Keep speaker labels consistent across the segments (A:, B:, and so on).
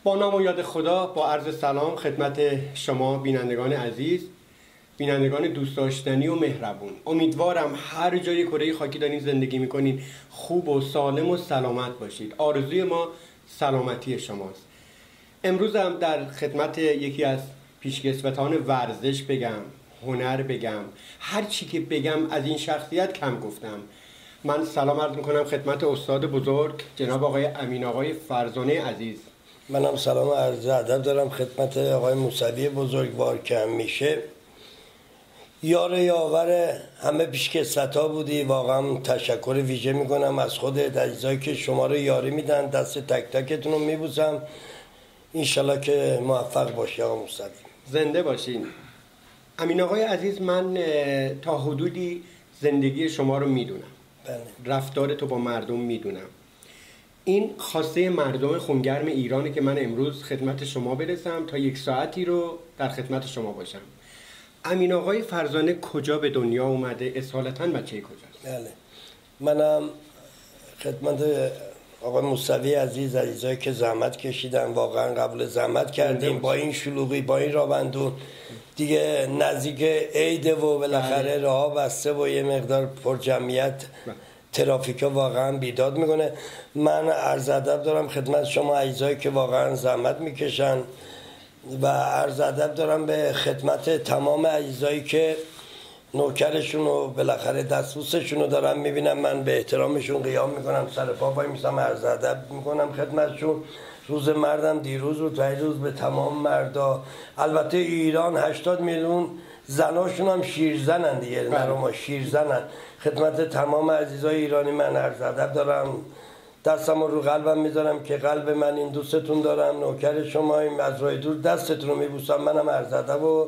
A: با نام و یاد خدا با عرض سلام خدمت شما بینندگان عزیز، بینندگان دوست داشتنی و مهربون. امیدوارم هر جای کره خاکی دارین زندگی میکنین خوب و سالم و سلامت باشید. آرزوی ما سلامتی شماست. امروز هم در خدمت یکی از پیشکسوتان ورزش بگم، هنر بگم، هر چی که بگم از این شخصیت کم گفتم. من سلام عرض میکنم خدمت استاد بزرگ جناب آقای امین آقای فرزانه عزیز.
B: منم سلام و عرض ادب دارم خدمت آقای موسوی بزرگوار که همیشه یار یاور همه پیشکسوت‌ها بودی. واقعا تشکر ویژه میکنم از خودت، عزیزایی که شما رو یاری میدن. دست تک تکتون رو میبوسم. انشالله که موفق باشی آقا موسوی.
A: زنده باشین. امین آقای عزیز، من تا حدودی زندگی شما رو میدونم، رفتار تو با مردم میدونم. این خواسته مردم خونگرم ایرانه که من امروز خدمت شما برسم تا یک ساعتی رو در خدمت شما باشم. امین آقای فرزانه کجا به دنیا اومده؟ اصالتاً بچه کجاست؟
B: بله، منم خدمت آقای موسوی عزیز، عزیزایی که زحمت کشیدن، واقعا قبول زحمت کردیم. با این شلوغی، با این رابندون دیگه نزدیک عیده و بالاخره راه بسته و یه مقدار پر جمعیت ترافیکا واقعا بیداد میکنه. من عرض ادب دارم خدمت شما عزیزایی که واقعا زحمت میکشن و عرض ادب دارم به خدمت تمام عزیزایی که نوکرشون و بالاخره دستبوسشون رو دارم میبینم. من به احترامشون قیام میکنم، سر پا وای میستم، عرض ادب میکنم خدمتشون. روز مردم دیروز بود و روز به تمام مردا. البته ایران 80 میلیون زناشون هم شیرزنن دیگه، نرما شیرزنن. خدمت تمام عزیزای ایرانی من عرض ادب دارم. دستم رو قلبم میذارم که قلب من این دوستتون دارم، نوکر شماییم، از راه دور دستتون رو میبوسم. منم عرض ادب و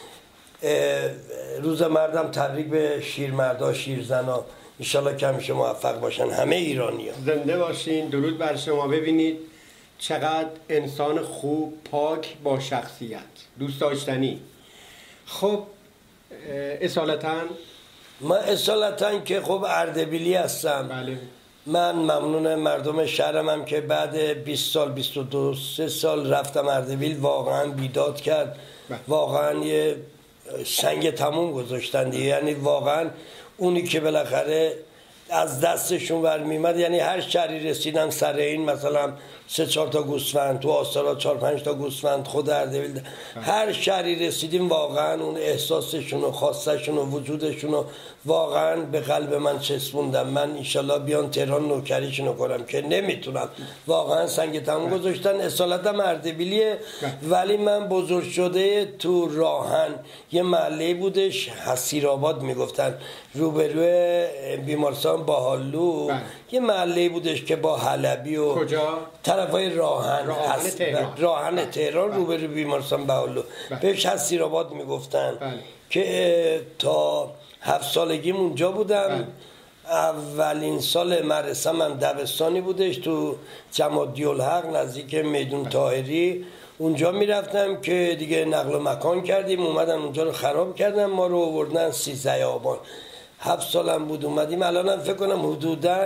B: روز مردم تبریک به شیرمردا شیرزنا. انشالله که همیشه موفق باشن همه ایرانی ها.
A: زنده باشین. درود بر شما. ببینید چقدر انسان خوب، پاک، با شخصیت، دوست داشتنی. خب اصالتاً
B: من اصالتاً که خب اردبیلی هستم.
A: بله.
B: من ممنون مردم شهرمم که بعد 20 سال 22 سال رفتم اردبیل. واقعا بیداد کرد. واقعا یه سنگ تموم گذاشتن دیگه. یعنی واقعا اونی که بالاخره از دستشون برمیمد، یعنی هر شهری رسیدن سر این مثلا 3-4 تا گوسفند، تو آستارا 4-5 تا گوسفند، خود اردبیل هر شهری رسیدیم واقعا اون احساسشون و خواستشون و وجودشون رو واقعا به قلب من چسبوندم. من انشالله بیان تهران نوکریشون رو کنم که نمیتونم. واقعا سنگ تموم گذاشتن. اصالتم اردبیلیه ولی من بزرگ شده تو راهن، یه محله بودش حسیرآباد میگفتن، روبروی بیمارستان باهالو. یه محله بودش که با حلبی و
A: کجا؟
B: طرفای راهن تهران روبروی بیمارستان باهالو. بهش حسیرآباد میگفتن. که تا 7 سالگیم اونجا بودم. اولین سال مدرسه‌م هم دبستانی بودش تو جمادی‌الحق نزدیک میدون طاهری. اونجا میرفتم که دیگه نقل و مکان کردیم، اومدن اونجا رو خراب کردن، ما رو آوردن 13 آبان. 7 سالم بود اومدیم. الانم فکر کنم حدوداً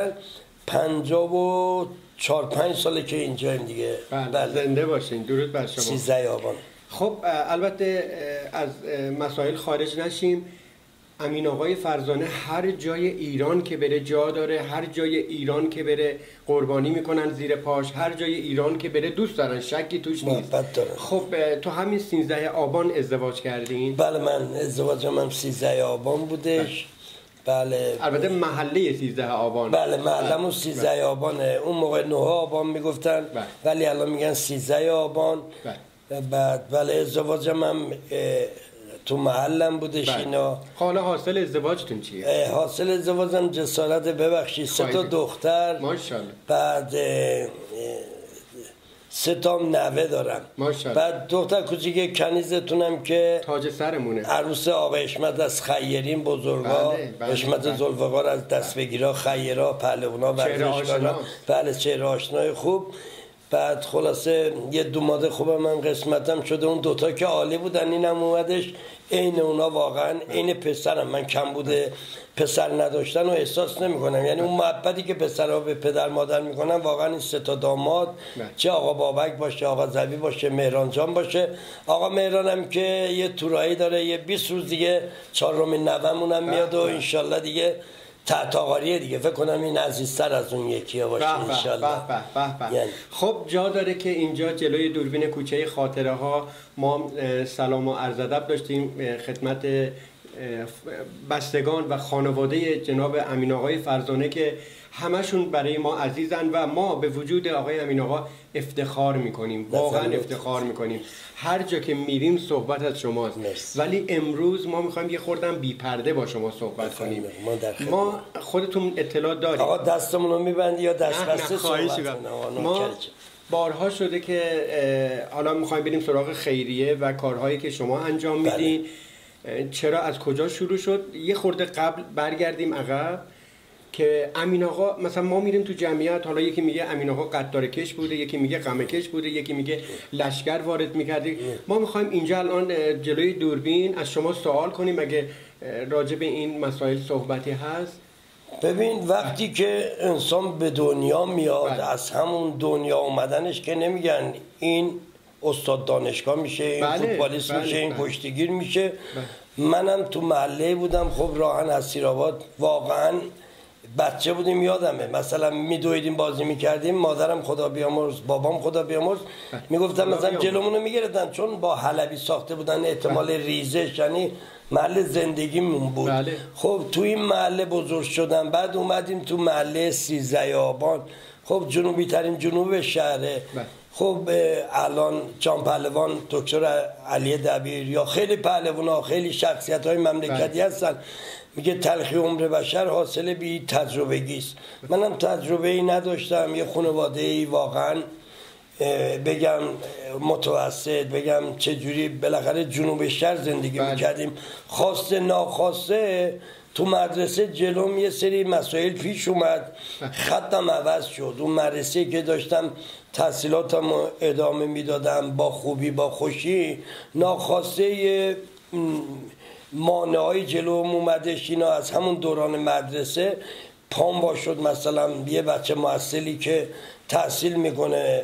B: 54-5 ساله که اینجاییم دیگه.
A: بله. زنده باشین. درود بر شما.
B: 13 آبان.
A: خب البته از مسائل خارج نشیم. امین آقای فرزانه هر جای ایران که بره جا داره، هر جای ایران که بره قربانی میکنن زیر پاش، هر جای ایران که بره دوست دارن، شکی توش نیست. خب تو همین 13 آبان ازدواج کردین؟
B: بله، من ازدواجم هم 13 آبان بودش. بله.
A: البته محله 13 آبان.
B: بله، محله‌مون 13 آبانه. اون موقع 9 آبان میگفتن ولی الان میگن 13 آبان. بعد بله ازدواجم هم تو محلم بودش. اینا
A: حالا حاصل ازدواجتون چیه؟
B: حاصل ازدواجم جسارت ببخشید 3 تا دختر.
A: ماشاءالله.
B: بعد 3 تا نوه دارم.
A: ماشاءالله.
B: بعد دختر کوچیک کنیزتونم که
A: تاج سرمونه،
B: عروس آقا حشمت از خیرین بزرگا. حشمت ذوالفقار از دست بگیرا، خیرا، پهلوانا، ورزشکارا. بله، چهره آشنای خوب. بعد خلاصه یه دوماده خوبم هم قسمتم شده. اون دوتا که عالی بودن. اینم اومدش عین اونا واقعا عین پسرم. من کم بوده پسر نداشتن رو احساس نمی کنم. یعنی اون محبتی که پسرها به پدر مادر میکنن واقعا این سه تا داماد، چه آقا بابک باشه، آقا زوی باشه، مهران جان باشه. آقا مهران هم که یه تورایی داره، یه 20 روز دیگه 4 نوامون هم میاد و انشالله دیگه تعتاقاریه دیگه. فکر کنم این عزیزتر از اون یکیه باشه انشالله.
A: یعنی. خب جا داره که اینجا جلوی دوربین کوچه خاطره ها ما سلام و عرض ادب داشتیم خدمت بستگان و خانواده جناب امین آقای فرزانه که همشون برای ما عزیزن و ما به وجود آقای امین آقا افتخار میکنیم، واقعا افتخار میکنیم. هر جا که میریم صحبت از شماست. ولی امروز ما میخوایم یه خوردم بی پرده با شما صحبت کنیم. ما خودتون اطلاع داریم.
B: آقا دستمون رو میبندی یا دست بسته صحبت
A: ما بارها شده که حالا میخوایم بریم سراغ خیریه و کارهایی که شما انجام میدین. چرا از کجا شروع شد؟ یه خورده قبل برگردیم عقب که امین آقا مثلا ما میریم تو جمعیت، حالا یکی میگه امین آقا قطار کش بوده، یکی میگه غم کش بوده، یکی میگه لشکر وارد میکردی. ما میخوایم اینجا الان جلوی دوربین از شما سوال کنیم اگه راجع به این مسائل صحبتی هست.
B: ببین وقتی که انسان به دنیا میاد از همون دنیا اومدنش که نمیگن این استاد دانشگاه میشه، این فوتبالیست میشه، این کشتیگیر میشه. منم تو محله بودم، خب راهن اسیرآباد، واقعا بچه بودیم یادمه مثلا میدویدیم بازی میکردیم، مادرم خدا بیامرز، بابام خدا بیامرز میگفتن مثلا جلومونو میگرفتن چون با حلبی ساخته بودن احتمال ریزش، یعنی محل زندگیمون بود. خب تو این محله بزرگ شدم. بعد اومدیم تو محله 13 آبان، خب جنوبی ترین جنوب شهره. خب الان جان پهلوان، دکتر علی دبیر یا خیلی پهلوانا، خیلی شخصیت های مملکتی هستن. میگه تلخی عمر بشر حاصل بی تجربگیست. منم تجربه ای نداشتم. یه خانواده ای واقعا بگم متوسط، بگم چجوری بالاخره جنوب شهر زندگی میکردیم. خواسته ناخواسته تو مدرسه جلوم یه سری مسائل پیش اومد، خطم عوض شد. اون مدرسه که داشتم تحصیلاتم ادامه میدادم با خوبی با خوشی، ناخواسته مانعای جلوم اومدش. اینا از همون دوران مدرسه پام با شد. مثلا یه بچه محصلی که تحصیل میکنه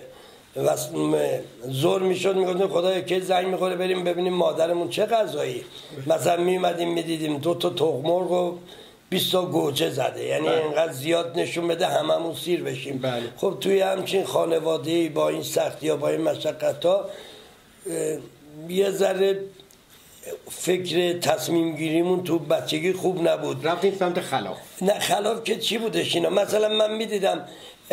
B: زور میشد، میگفتیم خدایا که زنگ میخوره بریم ببینیم مادرمون چه غذایی. مثلا میمدیم میدیدیم 2 تا تخم مرغ و 20 تا گوجه زده، یعنی اینقدر زیاد نشون بده هممون سیر بشیم. خب توی همچین خانواده‌ای با این سختی ها با این مشقت ها یه ذره فکر تصمیم گیریمون تو بچگی خوب نبود.
A: رفتیم سمت خلاف.
B: نه خلاف که چی بودش اینا؟ مثلا من میدیدم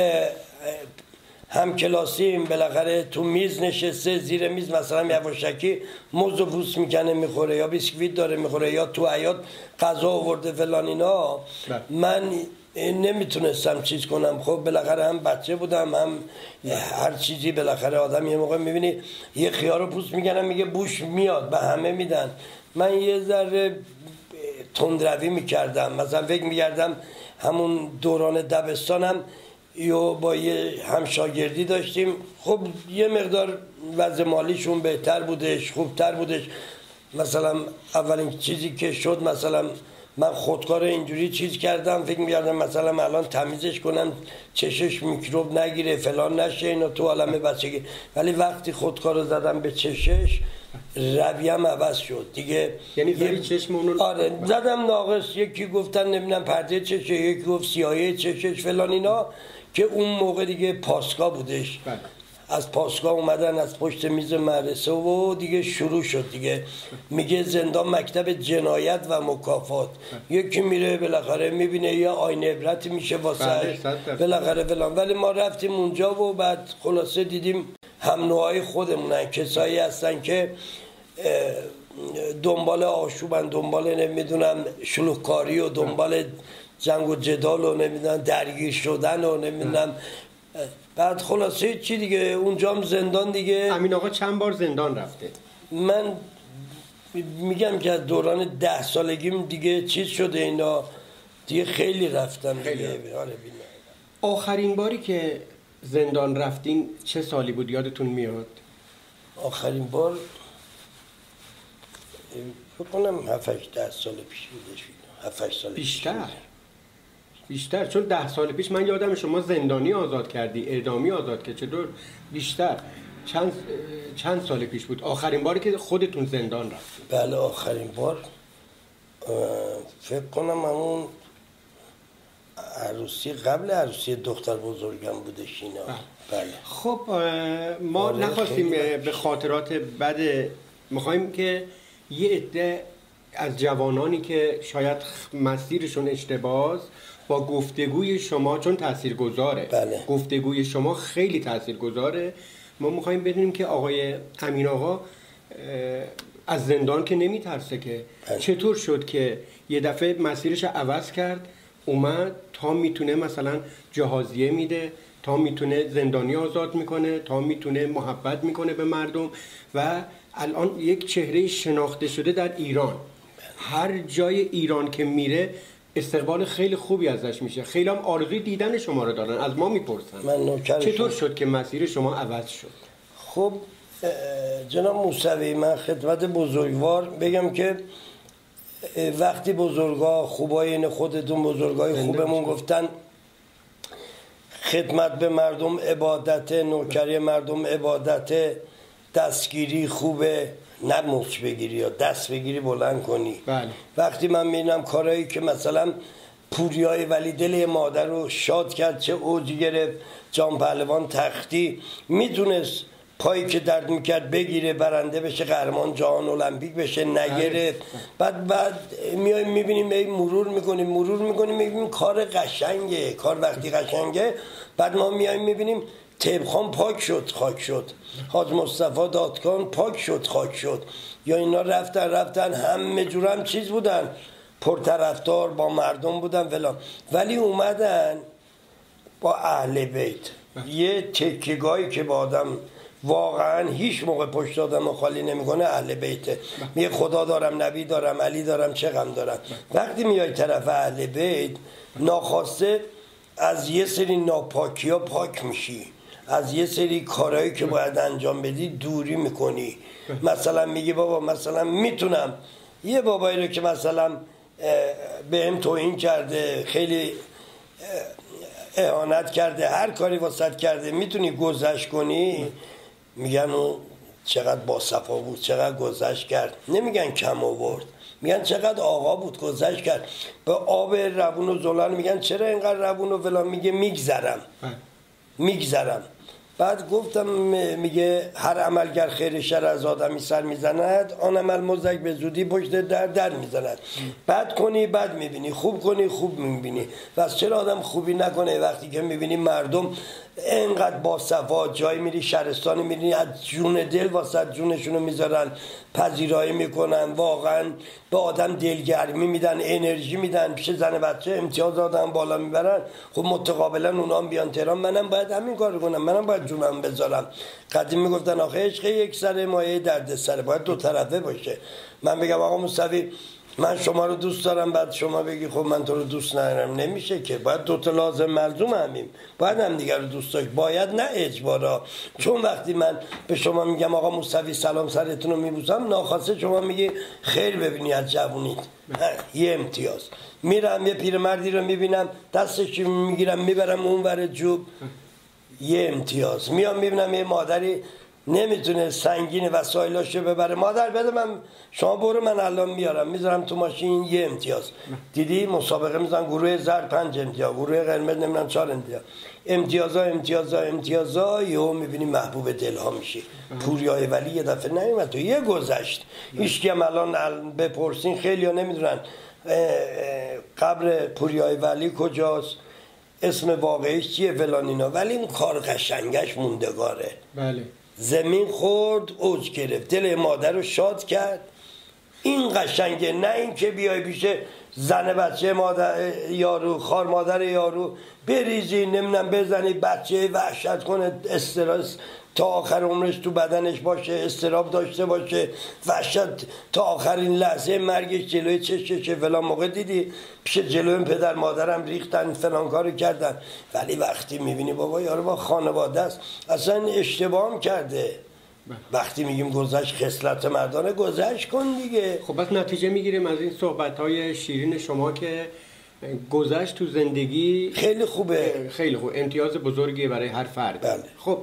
B: هم کلاسیم بالاخره تو میز نشسته، زیر میز مثلا یواشکی موز و پوست میکنه میخوره یا بیسکویت داره میخوره یا تو حیاط غذا آورده فلان اینا. من نمیتونستم چیز کنم. خب بالاخره هم بچه بودم هم هر چیزی. بالاخره آدم یه موقع میبینی یه خیار رو پوست میکنم میگه بوش میاد، به همه میدن. من یه ذره تندروی میکردم. مثلا فکر میکردم همون دوران دبستانم یا با یه همشاگردی داشتیم، خب یه مقدار وضع مالیشون بهتر بودش، خوبتر بودش. مثلا اولین چیزی که شد مثلا من خودکار اینجوری چیز کردم، فکر می‌کردم مثلا الان تمیزش کنم چشش میکروب نگیره فلان نشه اینا تو عالم بچگی. ولی وقتی خودکار رو زدم به چشش رویم عوض شد دیگه.
A: یعنی زدی چشمونو؟
B: آره زدم ناقص. یکی گفتن نمیدونم پرده چشه، یکی گفت سیاهی چشش فلان اینا، که اون موقع دیگه پاسکا بودش. از پاسگاه اومدن از پشت میز مدرسه و دیگه شروع شد دیگه. میگه زندان مکتب جنایت و مکافات. یکی میره بالاخره میبینه یه آینه عبرتی میشه واسه بالاخره فلان. ولی ما رفتیم اونجا و بعد خلاصه دیدیم هم نوعای خودمونن، کسایی هستن که دنبال آشوبن، دنبال نمیدونم شلوغکاری و دنبال جنگ و جدال و نمیدونم درگیر شدن و نمیدونم. بعد خلاصه چی دیگه اونجام زندان دیگه.
A: امین آقا چند بار زندان رفته؟
B: من میگم که از دوران 10 سالگیم دیگه چیز شده اینا دیگه، خیلی رفتم دیگه.
A: آخرین باری که زندان رفتین چه سالی بود یادتون میاد؟
B: آخرین بار فکر کنم 7-10 سال پیش بودش، 7-8 سال
A: بیشتر، چون 10 سال پیش من یادم شما زندانی آزاد کردی، اعدامی آزاد که چطور بیشتر؟ چند سال پیش بود آخرین باری که خودتون زندان رفتید؟
B: بله آخرین بار فکر کنم همون عروسی، قبل عروسی دختر بزرگم بودش اینا. بله.
A: خب ما نخواستیم به خاطرات بد، میخوایم که یه عده از جوانانی که شاید مسیرشون اشتباهه با گفتگوی شما، چون تاثیرگذاره،
B: بله.
A: گفتگوی شما خیلی تاثیرگذاره، ما میخوایم بدونیم که آقای امین آقا از زندان که نمیترسه که
B: بله.
A: چطور شد که یه دفعه مسیرش عوض کرد، اومد تا میتونه مثلا جهازیه میده، تا میتونه زندانی آزاد میکنه، تا میتونه محبت میکنه به مردم و الان یک چهره شناخته شده در ایران. هر جای ایران که میره استقبال خیلی خوبی ازش میشه، خیلی هم آرزوی دیدن شما رو دارن، از ما میپرسن چطور شد که مسیر شما عوض شد؟
B: خب جناب موسوی، من خدمت بزرگوار بگم که وقتی بزرگا خوبای این خودتون، بزرگای خوبمون گفتن خدمت به مردم عبادت، نوکری مردم عبادت، دستگیری خوبه، نه مچ بگیری یا دست بگیری بلند کنی.
A: بله.
B: وقتی من میبینم کارهایی که مثلا پوریای ولی دل مادر رو شاد کرد، چه اوج گرفت، جان پهلوان تختی میتونست پایی که درد میکرد بگیره، برنده بشه، قهرمان جهان المپیک بشه، نگرفت. بعد میایم میبینیم مرور میکنیم میبینیم کار قشنگه، کار وقتی قشنگه بعد ما میایم میبینیم طیبخان پاک شد خاک شد، حاج مصطفی دادکان پاک شد خاک شد، یا اینا رفتن همه جور هم چیز بودن، پرطرفدار با مردم بودن فلان، ولی اومدن با اهل بیت یه تکیگاهی که با آدم واقعا هیچ موقع پشت آدم خالی نمیکنه، اهل بیته. میگه خدا دارم، نبی دارم، علی دارم، چه غم دارم. وقتی میای طرف اهل بیت ناخواسته از یه سری ناپاکی ها پاک میشی، از یه سری کارهایی که باید انجام بدی دوری میکنی. مثلا میگی بابا مثلا میتونم یه بابایی رو که مثلا به هم توهین کرده، خیلی اهانت کرده، هر کاری واسط کرده، میتونی گذشت کنی؟ میگن او چقدر باصفا بود، چقدر گذشت کرد. نمیگن کم آورد، میگن چقدر آقا بود، گذشت کرد. به آب روون و زلال میگن چرا اینقدر روون و فلان، میگه میگذرم. بعد گفتم میگه هر عملگر خیر شر از آدمی سر میزند، آن عمل مزدک به زودی پشت در میزند. بد کنی بد میبینی، خوب کنی خوب میبینی. و چرا آدم خوبی نکنه وقتی که میبینی مردم اینقدر با صفا، جای میری شهرستانی میری از جون دل واسه جونشونو میذارن، پذیرایی میکنن، واقعا به آدم دلگرمی میدن، انرژی میدن، پیش زن بچه امتیاز آدم بالا میبرن. خب متقابلا اونا هم بیان تهران، منم باید همین کار کنم، منم باید جونم بذارم. قدیم میگفتن آخه عشق یک سر مایه درد سر، باید دو طرفه باشه. من بگم آقا موسوی من شما رو دوست دارم، بعد شما بگی خب من تو رو دوست ندارم، نمیشه که. باید دوتا لازم ملزوم همیم، باید هم دیگر رو دوست داشت، باید نه اجبارا. چون وقتی من به شما میگم آقا موسوی سلام سرتون رو میبوسم، ناخواسته شما میگی خیر ببینی از جوونیت، یه امتیاز. میرم یه پیرمردی رو میبینم دستش میگیرم میبرم اون ور جوب، یه امتیاز. میام میبینم یه مادری نمیتونه سنگین وسایلاشو ببره، مادر بده من، شما برو من الان میارم میذارم تو ماشین، یه امتیاز. دیدی مسابقه میزنن گروه زرد 5 امتیاز، گروه قرمز نمیدونم 4 امتیاز، امتیازا یهو میبینی محبوب دلها میشی. پوریای ولی یه دفعه نیومد تو، یه گذشت. هیچکی هم الان بپرسین خیلی‌ها نمیدونن قبر پوریای ولی کجاست، اسم واقعیش چیه فلان اینا، ولی این کار قشنگش موندگاره.
A: بله.
B: زمین خورد اوج گرفت، دل مادر رو شاد کرد. این قشنگه، نه این که بیای پیش زن بچه مادر یارو، خار مادر یارو بریزی، نمیدونم بزنی بچه وحشت کنه، استرس تا آخر عمرش تو بدنش باشه، استراب داشته باشه، وحشت تا آخرین لحظه مرگش جلوی چششه. فلان موقع دیدی پیش جلوی پدر مادرم ریختن فلان کارو کردن. ولی وقتی میبینی بابا یارو با خانواده است، اصلا اشتباه کرده، وقتی میگیم گذشت خصلت مردانه، گذشت کن دیگه.
A: خب بس نتیجه میگیریم از این صحبت‌های شیرین شما که گذشت تو زندگی
B: خیلی خوبه،
A: خیلی خوب، امتیاز بزرگیه برای هر فرد.
B: بله.
A: خب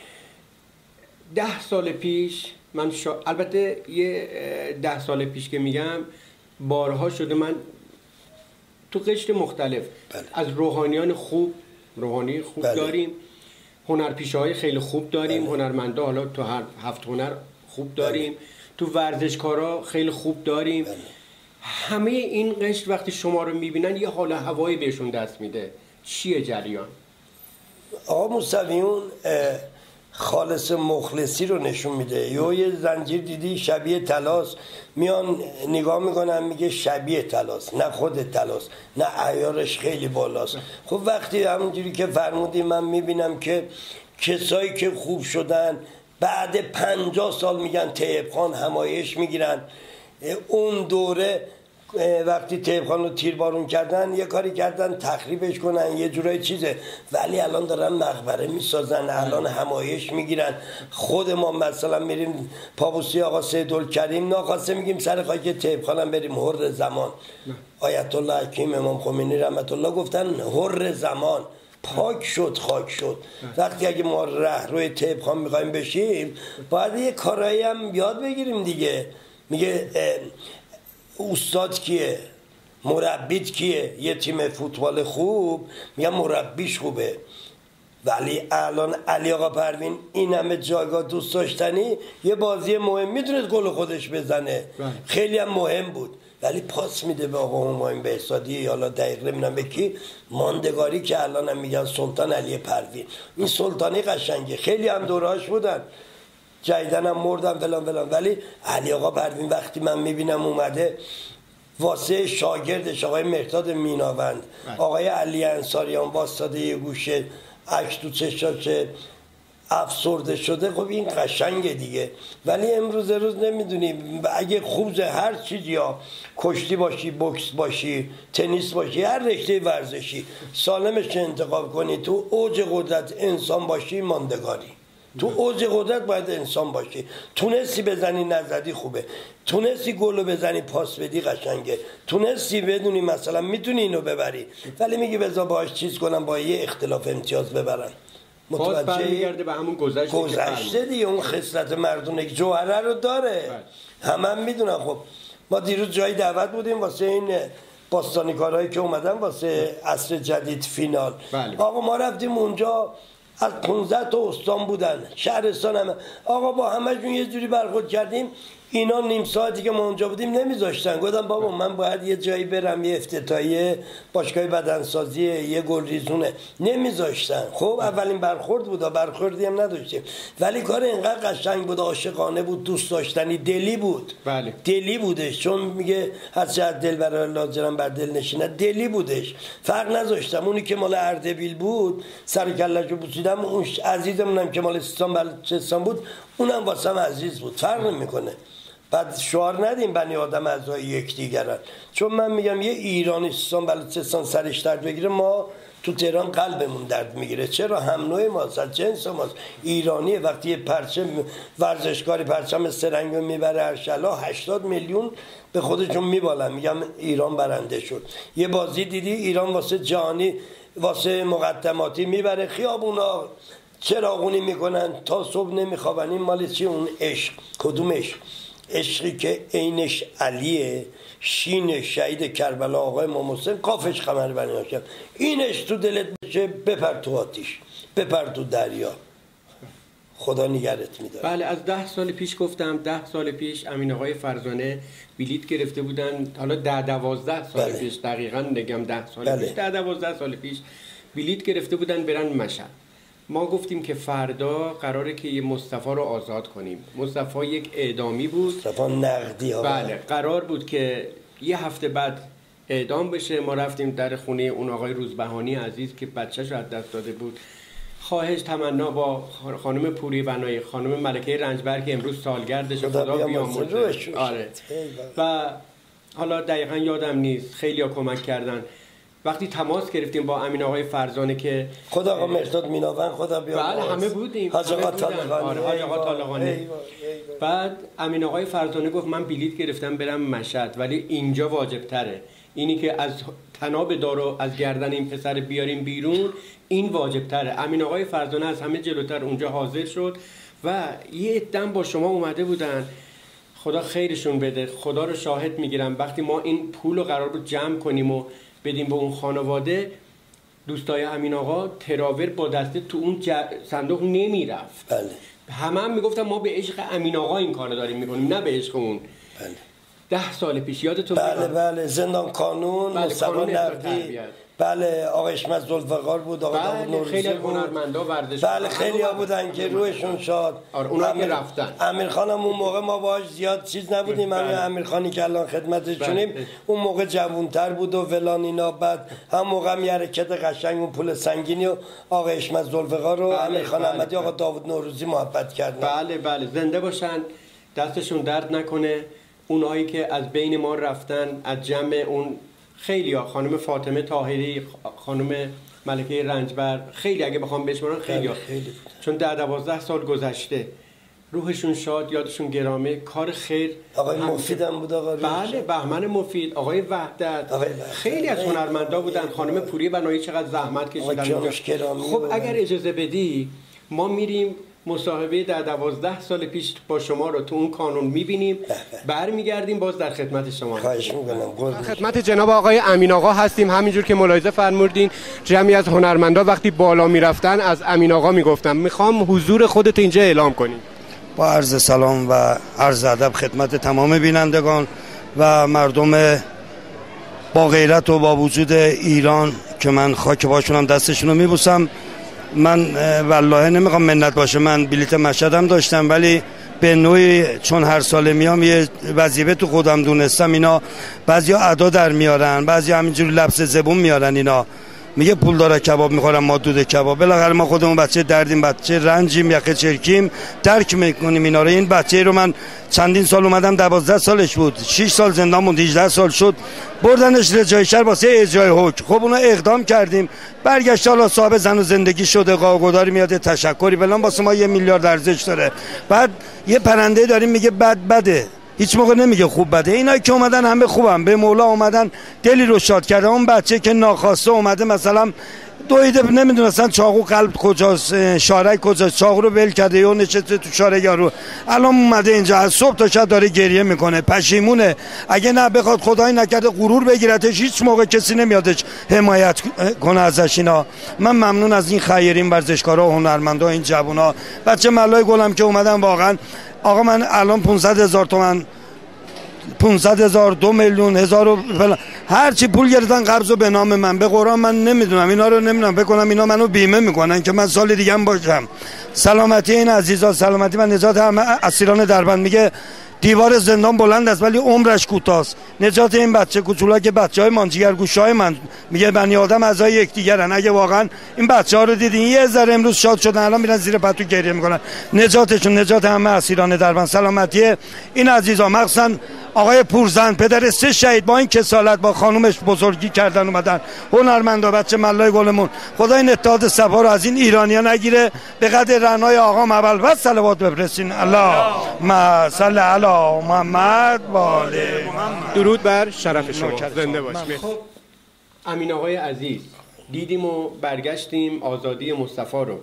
A: 10 سال پیش من البته یه 10 سال پیش که میگم بارها شده من تو قشر مختلف
B: بله.
A: از روحانی خوب
B: بله.
A: داریم، هنرپیشه‌های خیلی خوب داریم،
B: بله.
A: هنرمندا حالا تو هر 7 هنر خوب داریم، بله. تو ورزشکارا خیلی خوب داریم، بله. همه این قشر وقتی شما رو میبینن یه حال هوایی بهشون دست میده. چیه جریان؟
B: آقا موسویون خالص مخلصی رو نشون میده. یه زنجیر دیدی شبیه طلاست، میان نگاه میکنن میگه شبیه طلاست، نه خود طلاست، نه عیارش خیلی بالاست. خب وقتی همونجوری که فرمودی من میبینم که کسایی که خوب شدن بعد 50 سال میگن طیب خان همایش میگیرن. اون دوره وقتی طیب خان رو تیربارون کردن یه کاری کردن تخریبش کنن، یه جورای چیزه، ولی الان دارن مقبره میسازن، الان همایش میگیرن. خود ما مثلا میریم پابوسی آقا سیدالکریم ناخواسته میگیم سر خاک طیب خانم بریم حر زمان. آیت الله حکیم امام خمینی رحمت الله گفتن حر زمان، پاک شد خاک شد. وقتی اگه ما رهروی طیب خان میخوایم بشیم باید یه کارایی هم یاد بگیریم دیگه. میگه استاد کیه؟ مربیت کیه؟ یه تیم فوتبال خوب میگن مربیش خوبه، ولی الان علی آقا پروین این همه جایگاه دوست داشتنی، یه بازی مهم میتونست گل خودش بزنه، خیلی هم مهم بود، ولی پاس میده به آقا همایون بهزادی یا حالا دقیق نمیدونم به کی، ماندگاری که الان هم میگن سلطان علی پروین. این سلطانی قشنگه، خیلی هم دورهاش بودن، جایدن هم مردن فلان فلان، ولی علی آقا پروین وقتی من میبینم اومده واسه شاگردش آقای مهرداد میناوند، آقای علی انصاریان واسطاده یه گوشه عکس تو چشاش افسرده شده، خب این قشنگه دیگه. ولی امروز روز نمیدونیم، اگه خوب هر چیزی ها، کشتی باشی، بوکس باشی، تنیس باشی، هر رشته ورزشی سالمش انتخاب کنی، تو اوج قدرت انسان باشی ماندگاری، تو اوج قدرت باید انسان باشی. تونستی بزنی نزدی خوبه، تونستی گلو بزنی پاس بدی قشنگه، تونستی بدونی مثلا میتونی اینو ببری، ولی میگی بذار باهاش چیز کنم با یه اختلاف امتیاز ببرن.
A: متوجه برمیگرده به همون
B: گذشته دیگه. اون خصلت مردونه جوهره رو داره، هم میدونن. خب ما دیروز جایی دعوت بودیم واسه این باستانی کارهایی که اومدن واسه عصر جدید فینال. آقا ما رفتیم اونجا، از 15 تا استان بودن، شهرستان همه، آقا با همه‌شون یه جوری برخورد کردیم، اینا نیم ساعتی که ما اونجا بودیم نمیذاشتن. گفتم بابا من باید یه جایی برم، یه افتتاحیه باشگاه بدنسازی، یه گل ریزونه، نمیذاشتن. خب اولین برخورد بود، برخوردی هم نداشتیم، ولی کار اینقدر قشنگ بود، عاشقانه بود، دوست داشتنی، دلی بود.
A: بله.
B: دلی بودش، چون میگه از دل برای لاجرم بر دل نشینه، دلی بودش، فرق نذاشتم. اونی که مال اردبیل بود سر کله‌شو بوسیدم، اون عزیزمونم که مال سیستان بلوچستان بود اونم واسم عزیز بود، فرق نمیکنه. بعد شعار ندیم بنی آدم اعضای یکدیگرن، چون من میگم یه ایرانی سیستان بلوچستان سرش درد بگیره، ما تو تهران قلبمون درد میگیره. چرا؟ هم نوع ماست، از جنس ماست، ایرانیه. وقتی یه پرچم ورزشکاری پرچم سرنگ میبره ارشلا، 80 میلیون به خودشون میبالن، میگم ایران برنده شد. یه بازی دیدی ایران واسه جهانی، واسه مقدماتی میبره خیابونا، چراغونی میکنن تا صبح نمیخوابن. این مال چی؟ اون عشق. کدوم عشق؟ عشقی که عینش علیه، شین شهید کربلا آقای امام حسین، قافش قمر بنی هاشم، اینش تو دلت بشه بپر تو آتیش، بپر تو دریا، خدا نگرت میداره.
A: بله، از 10 سال پیش گفتم، 10 سال پیش امین آقای فرزانه بلیت گرفته بودن، حالا 12 سال
B: بله.
A: پیش دقیقاً نگم 10 سال
B: بله.
A: پیش، 12 سال پیش بلیت گرفته بودن برن مشهد. ما گفتیم که فردا قراره که یه مصطفی رو آزاد کنیم. مصطفی یک اعدامی بود،
B: مصطفی نقدی ها.
A: بله، قرار بود که یه هفته بعد اعدام بشه. ما رفتیم در خونه اون آقای روزبهانی عزیز که بچه‌شو از دست داده بود، خواهش تمنا با خانم پوری بنایی، خانم ملکه رنجبر که امروز سالگردش، خدا بیامرزه. آره. و حالا دقیقاً یادم نیست، خیلی ها کمک کردن. وقتی تماس گرفتیم با امین آقای فرزانه که
B: خدا آقا مرداد میناوند خدا بیاد،
A: بله همه بودیم،
B: حاج آقا طالقانی،
A: حاج آقا طالقانی. بعد امین آقای فرزانه گفت من بلیط گرفتم برم مشهد، ولی اینجا واجب تره، اینی که از تناب دارو از گردن این پسر بیاریم بیرون این واجب تره. امین آقای فرزانه از همه جلوتر اونجا حاضر شد و یه عده‌ام با شما اومده بودن، خدا خیرشون بده، خدا رو شاهد میگیرم. وقتی ما این پول رو قرار بود جمع کنیم و بدیم به اون خانواده، دوستای امین آقا تراور با دسته تو اون صندوق نمیرفت.
B: بله.
A: هم میگفتن ما به عشق امین آقا این کارو داریم میکنیم، نه به عشق اون.
B: بله.
A: 10 سال پیش یادتون
B: بله زندان قانون، مصطفی نقدی، بله آقا حشمت ذوالفقار بود، آقا داوود نوروزی
A: خیلی هنرمندا ورزش،
B: بله خیلی ها بودن که روحشون شاد.
A: اونا که رفتن.
B: امیرخانم اون موقع ما باهاش زیاد چیز نبودیم، همین امیرخانی که الان خدمتشونیم اون موقع جوانتر بود و فلان اینا. بعد هم موقع هم یه حرکت قشنگ اون پول سنگینی و آقا حشمت ذوالفقار و امیرخان احمدی، آقا داوود نوروزی محبت کردن.
A: بله زنده باشن، دستشون درد نکنه. اونایی که از بین ما رفتن از جمع اون خیلی ها، خانم فاطمه طاهری، خانم ملکه رنجبر، خیلی اگه بخوام بشمارم خیلی ها، چون 10-12 سال گذشته، روحشون شاد، یادشون گرامی، کار خیر.
B: آقای مفید هم بود، آقا
A: بله بهمن مفید، آقای وحدت، خیلی از هنرمندا بودن، خانم پوری بنایی چقدر زحمت کشیدن. خب اگر اجازه بدی ما میریم مصاحبه 10-12 سال پیش با شما رو تو اون کانون میبینیم، برمیگردیم باز در خدمت شما.
B: خواهش میکنم.
A: خدمت جناب آقای امین آقا هستیم. همینجور که ملاحظه فرمودین جمعی از هنرمندا وقتی بالا میرفتن از امین آقا میگفتم. میخوام حضور خودت اینجا اعلام کنی.
C: با عرض سلام و عرض ادب خدمت تمام بینندگان و مردم با غیرت و با وجود ایران که من خاک باشونم دستشون رو میبوسم. من والله نمیخوام منت باشه، من بلیت مشهدم داشتم، ولی به نوعی چون هر سال میام یه وظیفه تو خودم دونستم. اینا بعضیا ادا در میارن، بعضیا همینجوری لبس زبون میارن، اینا میگه پول داره کباب میخورم ما دود کباب. بالاخره ما خودمون بچه دردیم، بچه رنجیم، یخه چرکیم، درک میکنیم اینا رو. این بچه رو من چندین سال اومدم، 12 سالش بود، 6 سال زندان موند، 18 سال شد، بردنش رجای شهر واسه اجرای حکم. خب اونا اقدام کردیم، برگشت حالا صاحب زن و زندگی شده، قاقوداری میاد تشکری بلان واسه ما 1 میلیارد ارزش داره. بعد یه پرنده داریم میگه بده، هیچ موقع نمیگه خوب بده. اینایی که اومدن همه خوبن، به مولا اومدن دلی رو شاد کرده. اون بچه که ناخواسته اومده مثلا دویده نمیدونستن چاقو قلب کجاست، شارک کجاست، چاقو رو ول کرده یا نشسته تو شاره یارو، الان اومده اینجا از صبح تا شب داره گریه میکنه، پشیمونه. اگه نه بخواد خدای نکرده غرور بگیرتش، هیچ موقع کسی نمیادش حمایت کنه ازش. اینا من ممنون از این خیرین ورزشکارا و هنرمندا، این جوونا، بچه ملای گلم که اومدن. واقعا آقا من الان 500,000 تومان، 500,000، 2 میلیون، 1000 هر چی پول گرفتن قبض به نام من. به قرآن من نمیدونم اینا رو، نمیدونم بکنم اینا منو بیمه میکنن که من سال دیگه هم باشم. سلامتی این عزیزا، سلامتی و نجات همه اسیران دربند. میگه دیوار زندان بلند است ولی عمرش کوتاست. نجات این بچه کوچولا که بچهای مانجیگرگوشای من، میگه بنی آدم اعضای یکدیگرن. اگه واقعا این بچه‌ها رو دیدین یه ذره امروز شاد شدن، الان میرن زیر پتو گریه میکنن. نجاتشون، نجات همه اسیران دربند. سلامتی این عزیزا، مخصوصا آقای پورزن پدر 3 شهید با این کسالت با خانومش بزرگی کردن اومدن. هنرمندا، بچه ملای گلمون، خدا این اتحاد صفا رو از این ایرانیان نگیره. به قدر رعنای آقا اول و صلوات بفرستین. اللهم صل علی محمد و آل محمد.
A: درود بر شرف شما، زنده باشید. خب امین آقای عزیز، دیدیم و برگشتیم آزادی مصطفی رو.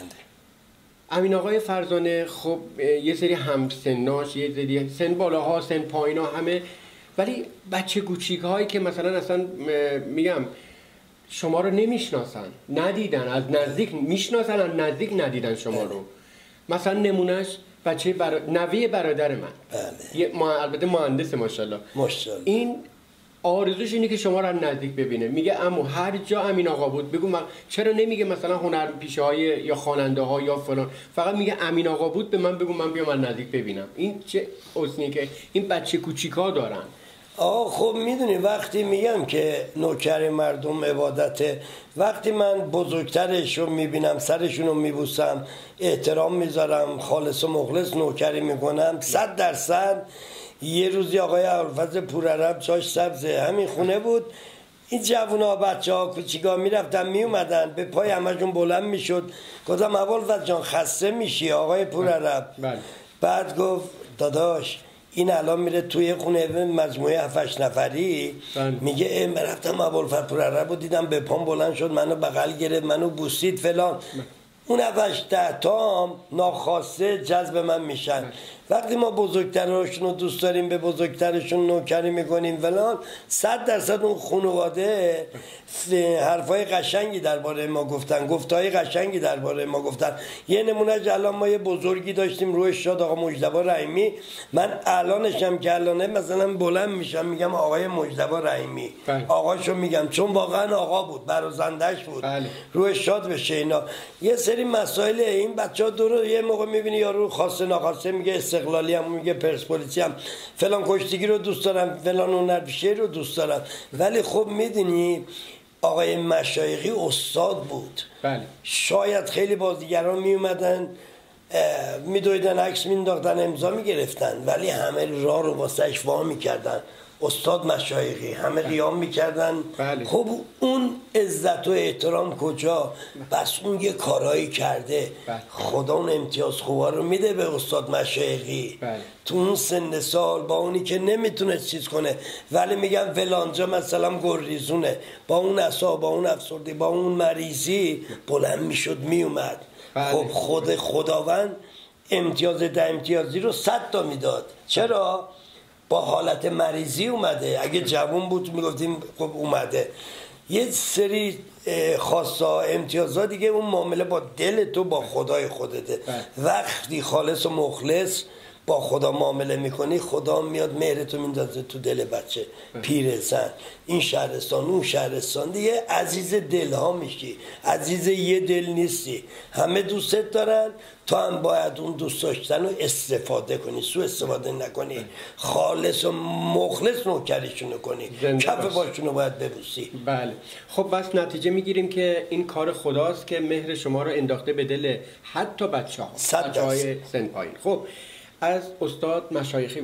A: امین آقای فرزانه خب یه سری همسناش، یه سری سن بالاها، سن پایینا همه، ولی بچه کوچیک هایی که مثلا اصلا میگم شما رو نمیشناسن، ندیدن، از نزدیک میشناسن، از نزدیک ندیدن شما رو. مثلا نمونهش بچه نوی برادر من، البته مهندس ماشاءالله، این آرزوش اینه که شما رو از نزدیک ببینه. میگه عمو هر جا امین آقا بود بگو چرا نمیگه مثلا هنرپیشه های یا خواننده ها یا فلان، فقط میگه امین آقا بود به من بگو من بیام از نزدیک ببینم. این چه حسنی که این بچه کوچیکا دارن.
B: خب میدونی وقتی میگم که نوکر مردم عبادته، وقتی من بزرگترش رو میبینم سرشون رو میبوسم، احترام میذارم، خالص و مخلص نوکری میکنم 100%. یه روزی آقای ابوالفضل پورعرب چاش سبزه همین خونه بود، این جوونا بچه‌ها کوچیکا میرفتن میومدن به پای همشون بلند میشد. گفتم ابوالفضل جان خسته میشی آقای پورعرب؟ بعد گفت داداش این الان میره توی خونه مجموعه 7 نفری میگه من رفتم ابوالفضل پورعرب رو دیدم به پام بلند شد منو بغل گرفت منو بوسید فلان. اون 7-10 تا ناخواسته جذب من میشن. وقتی ما بزرگترشون رو دوست داریم به بزرگترشون نوکری میکنیم فلان 100% اون خانواده حرفای قشنگی درباره ما گفتن، گفتهای قشنگی درباره ما گفتن. یه نمونه الان ما یه بزرگی داشتیم روی شاد آقا مجتبی رحیمی. من الانشم که الانه مثلا بلند میشم میگم آقای مجتبی رحیمی آقاشو میگم چون واقعا آقا بود برازندش بود روی شاد بشه. اینا یه سری مسائل این بچه‌ها دور یه موقع میبینی یارو خواسته ناخواسته میگه استقلالی هم میگه پرسپولیسی هم فلان کشتیگی رو دوست دارم فلان هنرپیشه رو دوست دارم. ولی خب میدونی آقای مشایخی استاد بود. شاید خیلی بازیگران میومدن میدویدن عکس مینداختن امضا میگرفتن ولی همه راه رو واسهش وا میکردن. استاد مشایخی همه قیام میکردن. خب اون عزت و احترام کجا؟ بس اون یه کارایی کرده. خدا اون امتیاز خوبا رو میده به استاد مشایخی. تو اون سن سال با اونی که نمیتونه چیز کنه ولی میگن فلانجا مثلا گریزونه با اون عصا با اون افسردگی با اون مریضی بلند میشد میومد. خب خود خداوند امتیاز 10 امتیازی رو 100 تا میداد. چرا؟ با حالت مریضی اومده. اگه جوان بود میگفتیم خب اومده. یه سری خاصا امتیازات دیگه اون معامله با دل تو با خدای خودته. وقتی خالص و مخلص با خدا معامله میکنی خدا میاد مهرتو میندازه تو دل بچه پیرزن. این شهرستان اون شهرستان دیگه عزیز دلها میشی. عزیز یه دل نیستی. همه دوستت دارن تو هم باید اون دوست داشتن رو استفاده کنی سو استفاده نکنی. خالص و مخلص نوکریشونو کنی کف باشونو باید ببوسی.
A: بله خب بس نتیجه میگیریم که این کار خداست که مهر شما رو انداخته به دل حتی بچه‌های سن پایین. خب از استاد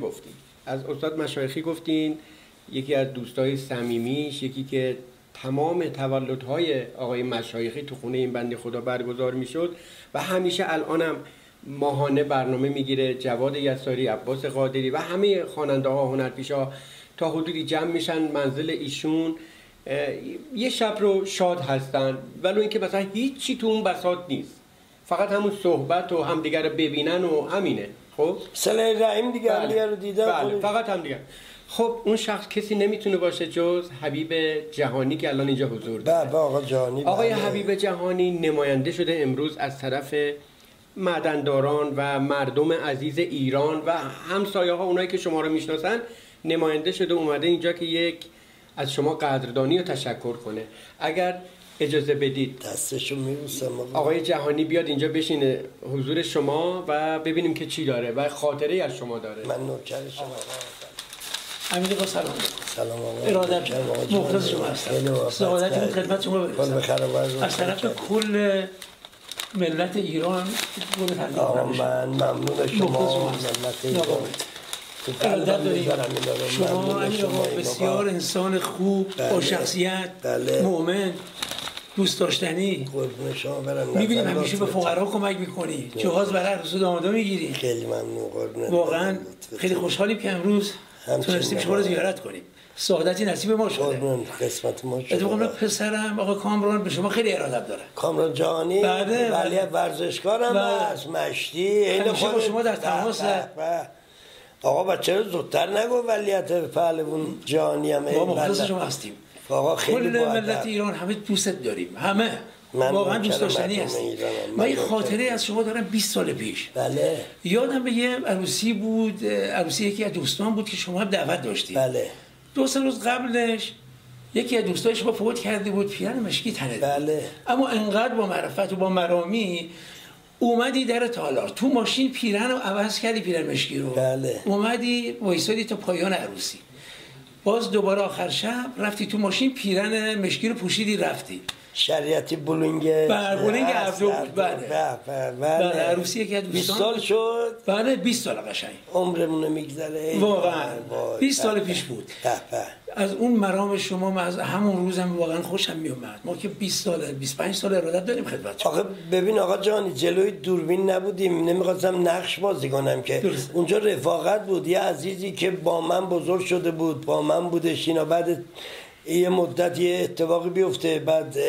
A: مشایخی گفتین یکی از دوستای صمیمیش یکی که تمام تولدهای آقای مشایخی تو خونه این بنده خدا برگزار میشد و همیشه الانم ماهانه برنامه میگیره. جواد یساری، عباس قادری و همه خواننده ها هنرپیشا تا حدودی جمع میشن منزل ایشون یه شب رو شاد هستن ولو اینکه مثلا هیچی تو اون بساط نیست فقط همون صحبت و همدیگر رو ببینن و همینه. خب
B: صله رحیم دیگه همدیگر رو دیدن
A: فقط همدیگر. خب اون شخص کسی نمیتونه باشه جز حبیب جهانی که الان اینجا حضور داره.
B: آقا جهانی
A: آقای حبیب جهانی نماینده شده امروز از طرف معدنداران و مردم عزیز ایران و همسایه ها اونایی که شما رو میشناسن نماینده شده اومده اینجا که یک از شما قدردانی و تشکر کنه. اگر اجازه بدید
B: دستشو میبوسم
A: آقای جهانی بیاد اینجا بشینه حضور شما و ببینیم که چی داره و خاطره از شما داره.
B: من نوکرشم.
D: امید با سلام.
B: سلام آقا.
D: ارادت مخلص شما هستم. سعادتتون خدمت شما برسه. از طرف کل ملت ایران
B: من ممنون شما ملت ایران.
D: ارادت داریم. شما بسیار انسان خوب با شخصیت مؤمن دوست داشتنی. میبینیم همیشه به فقرا کمک میکنی. جهاز برای عروس و دامادا میگیری.
B: خیلی ممنون قربونت.
D: واقعا خیلی خوشحالیم که امروز تونستیم شما رو زیارت کنیم. سعادتی نصیب ما شده.
B: قربون قسمت ما شده.
D: اتفاقا پسرم آقا کامران به شما خیلی ارادت داره.
B: کامران جهانی ولی ورزشکارم است مشتی.
D: همیشه با شما در تماس.
B: آقا بچه رو زودتر نگو ولیت پهلوان جهانی هم
D: ما مخلص شما هستیم.
B: آقا خیلی
D: کل ملت ایران همه دوستت داریم. همه واقعا دوست داشتنی هستی. من یه خاطره از شما دارم 20 سال پیش.
B: بله.
D: یادم به یه عروسی بود، عروسی یکی از دوستان بود که شما هم دعوت داشتید.
B: بله.
D: 2-3 روز قبلش یکی از دوستای شما فوت کرده بود پیرن مشکی تنه.
B: بله.
D: اما انقدر با معرفت و با مرامی اومدی در تالار تو ماشین پیرن رو عوض کردی پیرن مشکی رو.
B: بله.
D: اومدی وایسادی تا پایان عروسی. باز دوباره آخر شب رفتی تو ماشین پیرن مشکی رو پوشیدی رفتی.
B: شریعتی بولینگ
D: عبدو. بله عروسی یکی از دوستان
B: 20 سال شد.
D: بله 20 سال قشنگ
B: عمرمون میگذره
D: واقعا 20 سال پیش بود. از اون مرام شما من از همون روزم واقعا خوشم میومد. ما که 20 سال 25 سال ارادت داریم خدمت شما.
B: آخه ببین آقا جانی جلوی دوربین نبودیم، نمیخواستم نقش بازی کنم که درست. اونجا رفاقت بود. یه عزیزی که با من بزرگ شده بود با من بودش، اینا بعد یه مدت یه اتفاقی بیفته بعد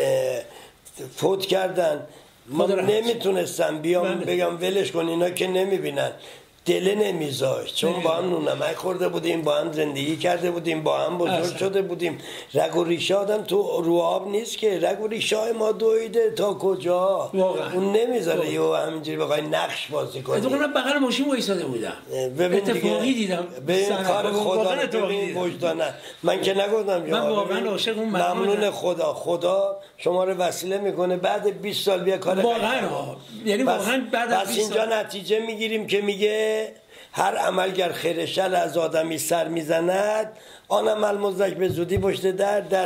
B: فوت کردن، ما نمیتونستم بیام بگم ولش کن اینا که نمیبینن، دل نمیذاشت، چون با هم نونمک خورده بودیم، با هم زندگی کرده بودیم، با هم بزرگ شده بودیم. رگ و ریشه آدم تو رو آب نیست که، رگ و ریشه ما دویده تا کجا واقعا. اون نمیذاره یه همینجوری بخوای نقش بازی کنی.
D: اتفاقا من بغل ماشین وایساده بودم اتفاقی دیدم
B: به کار خدا وجدانه. من که نگفتم
D: من واقعا عاشق اون
B: ممنون خدا شما رو وسیله میکنه بعد 20 سال بیا کار
D: واقعا. یعنی واقعا بعد از 20 سال
B: اینجا نتیجه میگیریم که میگه هر عملگر خیر شر از آدمی سر میزند، آن عمل مزدک به زودی پشت در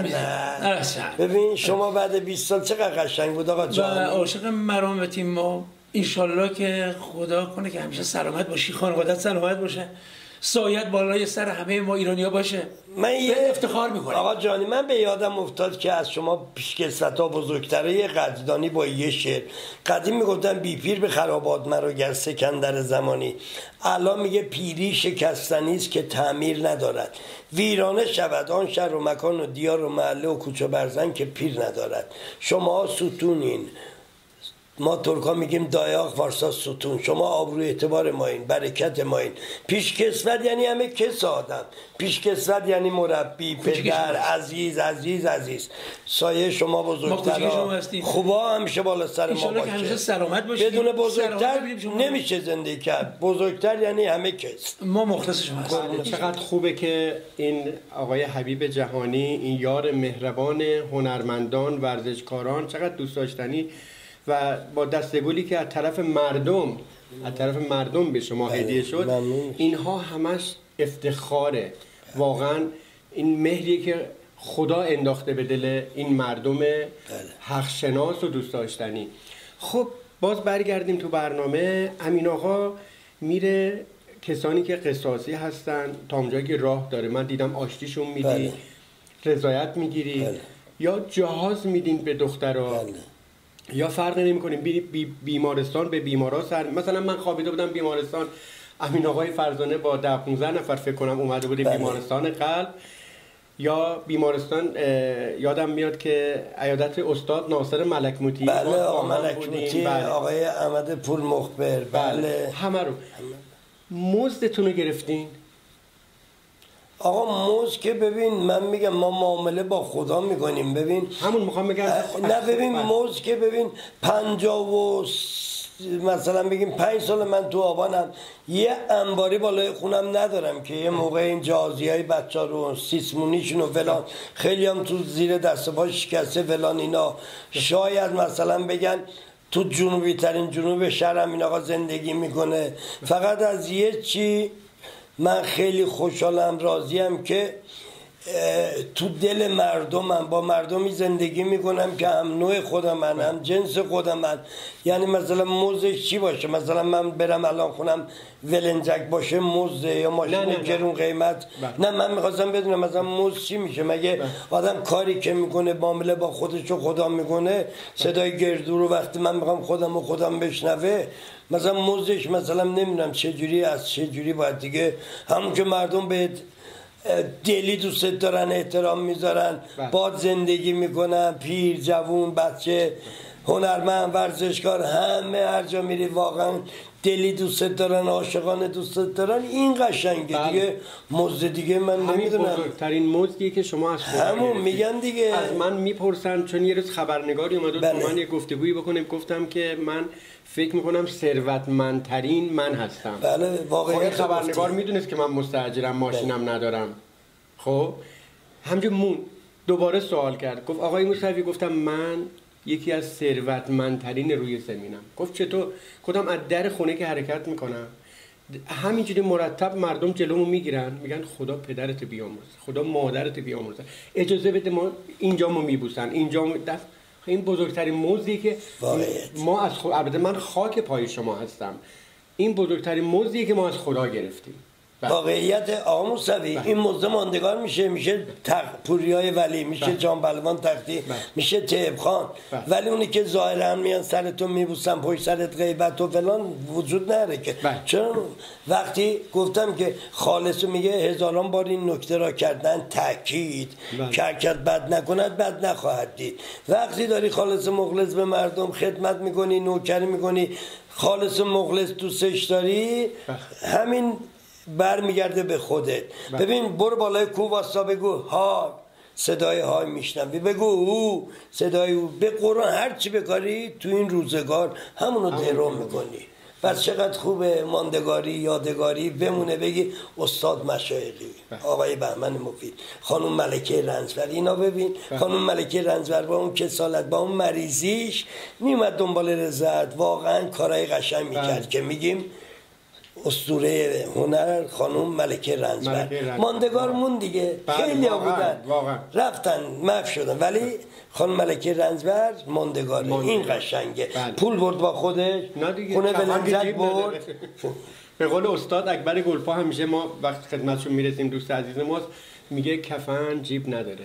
B: میزند. ببین شما بعد 20 سال چقدر قشنگ بود آقا جان.
D: و عاشق مرامتیم ما. انشالله که خدا کنه که همیشه سلامت باشی، خانوادت سلامت باشه، سایت بالای سر همه ما ایرانی‌ها باشه.
B: من یه
D: افتخار میکنم
B: آقا جانی. من به یادم افتاد که از شما پیشکسوت‌ها بزرگتره یه قدردانی با یه شعر قدیم میگفتن بی پیر به خرابات مرو گر سکندر زمانی، الان میگه پیری شکستنی است که تعمیر ندارد، ویرانه شود آن شهر و مکان و دیار و محله و کوچه و برزن که پیر ندارد. شما ستونین، ما ترکا میگیم دایاق، فارسا ستون. شما آبروی اعتبار ما این، برکت ما این. پیشکسوت یعنی همه کس آدم، پیشکسوت یعنی مربی، پدر، عزیز. سایه شما بزرگترها خوبا همیشه بالا سر ما باشه.
D: همیشه سلامت باشید.
B: بدون بزرگتر نمیشه زندگی کرد. بزرگتر یعنی همه کس.
D: ما مخلص شما هستیم.
A: چقدر خوبه که این آقای حبیب جهانی، این یار مهربان هنرمندان، ورزشکاران، چقدر دوست داشتنی و با دستگلی که از طرف مردم به شما هدیه شد. اینها همش افتخاره. واقعا این مهریه که خدا انداخته به دل این مردم حق شناس و دوست داشتنی. خب باز برگردیم تو برنامه. امین آقا میره کسانی که قصاصی هستن تا اونجایی که راه داره، من دیدم آشتیشون میدی، رضایت میگیری، یا جهاز میدین به دخترها، یا فرق نمی‌کنیم بیمارستان به بیمارا سر. مثلا من خوابیده بودم بیمارستان، امین آقای فرزانه با 10-15 نفر فکر کنم اومده بودیم بیمارستان قلب، یا بیمارستان یادم میاد که عیادت استاد ناصر ملکموتی،
B: آقا ملکموتی، آقای احمد پور مخبر،
A: همه رو. مزدتون رو گرفتین؟
B: آقا موز که ببین من میگم ما معامله با خدا میکنیم. ببین
A: همون میخوام بگم
B: نه ببین موز که ببین 50 و مثلا بگیم 5 سال من تو آبانم، یه انباری بالای خونم ندارم که یه موقع این جهازی های بچه ها رو سیسمونیشون و فلان خیلی هم تو زیر دست پا شکسته فلان اینا. شاید مثلا بگن تو جنوبی ترین جنوب شهرم این آقا زندگی میکنه. فقط از یه چی من خیلی خوشحالم، راضیم که تو دل مردمم، با مردمی زندگی میکنم که هم نوع خودم هم جنس خودم. یعنی مثلا موزش چی باشه؟ مثلا من برم الان خونم ولنجک باشه موزه، یا ماشین گرون قیمت. نه من میخواستم بدونم مثلا موز چی میشه. مگه آدم کاری که میکنه معامله با خودش و خدا میکنه، صدای گردو رو وقتی من میخوام خودم بشنوه، مثلا موزش مثلا نمیدونم چجوری از چجوری باید دیگه همون که مردم به دلی دوست دارن، احترام میذارن، باد زندگی میکنن، پیر، جوون، بچه، هنرمند، ورزشکار، همه هر جا میری واقعا دلی دوست دارن، عاشقانه دوست دارن. این قشنگه دیگه. مزد دیگه من نمیدونم.
A: همین بزرگترین مزدیه که شما از خدا
B: همون میگن دیگه.
A: از من میپرسن، چون یه روز خبرنگاری اومد تو من یه گفتگویی بکنیم، گفتم که من فکر میکنم ثروتمندترین من هستم.
B: بله واقعا
A: خبرنگار میدونست که من مستاجرم، ماشینم ندارم. خب همونجا دوباره سوال کرد، گفت آقای موسوی، گفتم من یکی از ثروتمندترین روی زمینم. گفت چطور؟ گفتم از در خونه که حرکت میکنم همینجوری مرتب مردم جلومو میگیرن میگن خدا پدرت بیامرزه، خدا مادرت بیامرزه، اجازه بده ما اینجامو میبوسن، اینجامو دست. این بزرگترین موزی که ما از خدا، البته من خاک پای شما هستم، این بزرگترین موزیه که ما از خدا گرفتیم.
B: واقعیت آقا موسوی این موزه ماندگار میشه پوریای ولی، میشه جان بلوان تختی، میشه طیب خان، ولی اونی که ظاهرا میان سرتون میبوسن پشت سرت غیبت و فلان وجود نداره که. چون وقتی گفتم که خالص میگه هزاران بار این نکته را کردن تاکید کرکت بد نکند بد نخواهد دید. وقتی داری خالص مخلص به مردم خدمت میکنی، نوکری میکنی، خالص مخلص دوستش داری، همین برمیگرده به خودت. ببین برو بالای کوه واستا بگو ها، صدای های میشنوی، بگو او، صدای او، به قرآن هر چی بکاری تو این روزگار همونو درو میکنی. پس چقدر خوبه ماندگاری، یادگاری بمونه، بگی استاد مشایخی، آقای بهمن مفید، خانم ملکه رنجبر. اینا ببین خانم ملکه رنجبر با اون کسالت، با اون مریضیش میومد دنبال رضایت، واقعا کارهای قشنگ میکرد که میگیم اسطوره هنر خانم ملکه رنجبر. ماندگارمون دیگه خیلی ها بودن رفتن محو شدن، ولی خانم ملکه رنجبر ماندگاره. این قشنگه. پول برد با خودش، خونه ولنجت برد.
A: به قول استاد اکبر گلپا همیشه ما وقت خدمتشون میرسیم، دوست عزیز ماست، میگه کفن جیب نداره.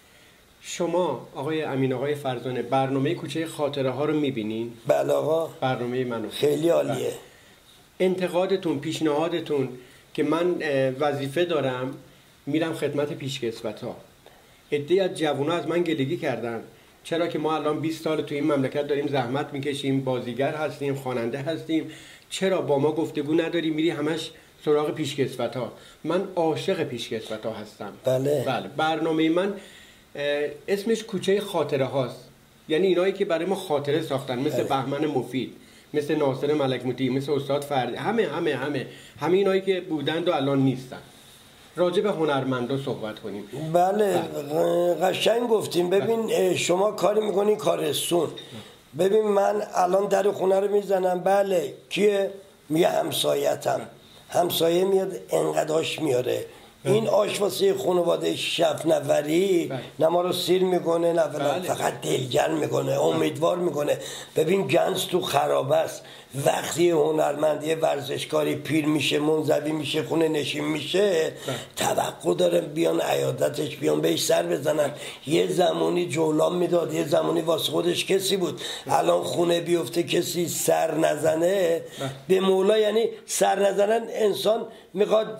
A: شما آقای امین آقای فرزانه برنامه کوچه خاطره ها رو میبینین؟
B: بله آقا،
A: برنامه منو
B: خیلی عالیه.
A: انتقادتون، پیشنهادتون که من وظیفه دارم میرم خدمت پیشکسوت‌ها. عده‌ای از جوونا از من گلگی کردن چرا که ما الان 20 سال تو این مملکت داریم زحمت میکشیم، بازیگر هستیم، خواننده هستیم، چرا با ما گفتگو نداری میری همش سراغ پیشکسوت‌ها؟ من عاشق پیشکسوت‌ها هستم.
B: بله.
A: برنامه من اسمش کوچه خاطره هاست، یعنی اینایی که برای ما خاطره ساختن، مثل بهمن مفید، مثل ناصر ملکموتی، مثل استاد فردی، همه اینایی که بودند و الان نیستن. راجع به هنرمندا صحبت کنیم.
B: بله قشنگ گفتیم. ببین شما کاری میکنین کارستون. ببین من الان در خونه رو میزنم، بله کیه؟ میگه همسایتم. همسایه میاد انقداش میاره، این آش واسه خانواده 7 نفری نه ما رو سیر میکنه نه فقط دلگرم میکنه، امیدوار میکنه. ببین گنج تو خراب است. وقتی هنرمند یه ورزشکاری پیر میشه، منزوی میشه، خونه نشین میشه، توقع داره بیان عیادتش، بیان بهش سر بزنن. یه زمانی جولان میداد، یه زمانی واسه خودش کسی بود، الان خونه بیفته کسی سر نزنه به مولا. یعنی سر نزنن انسان میخواد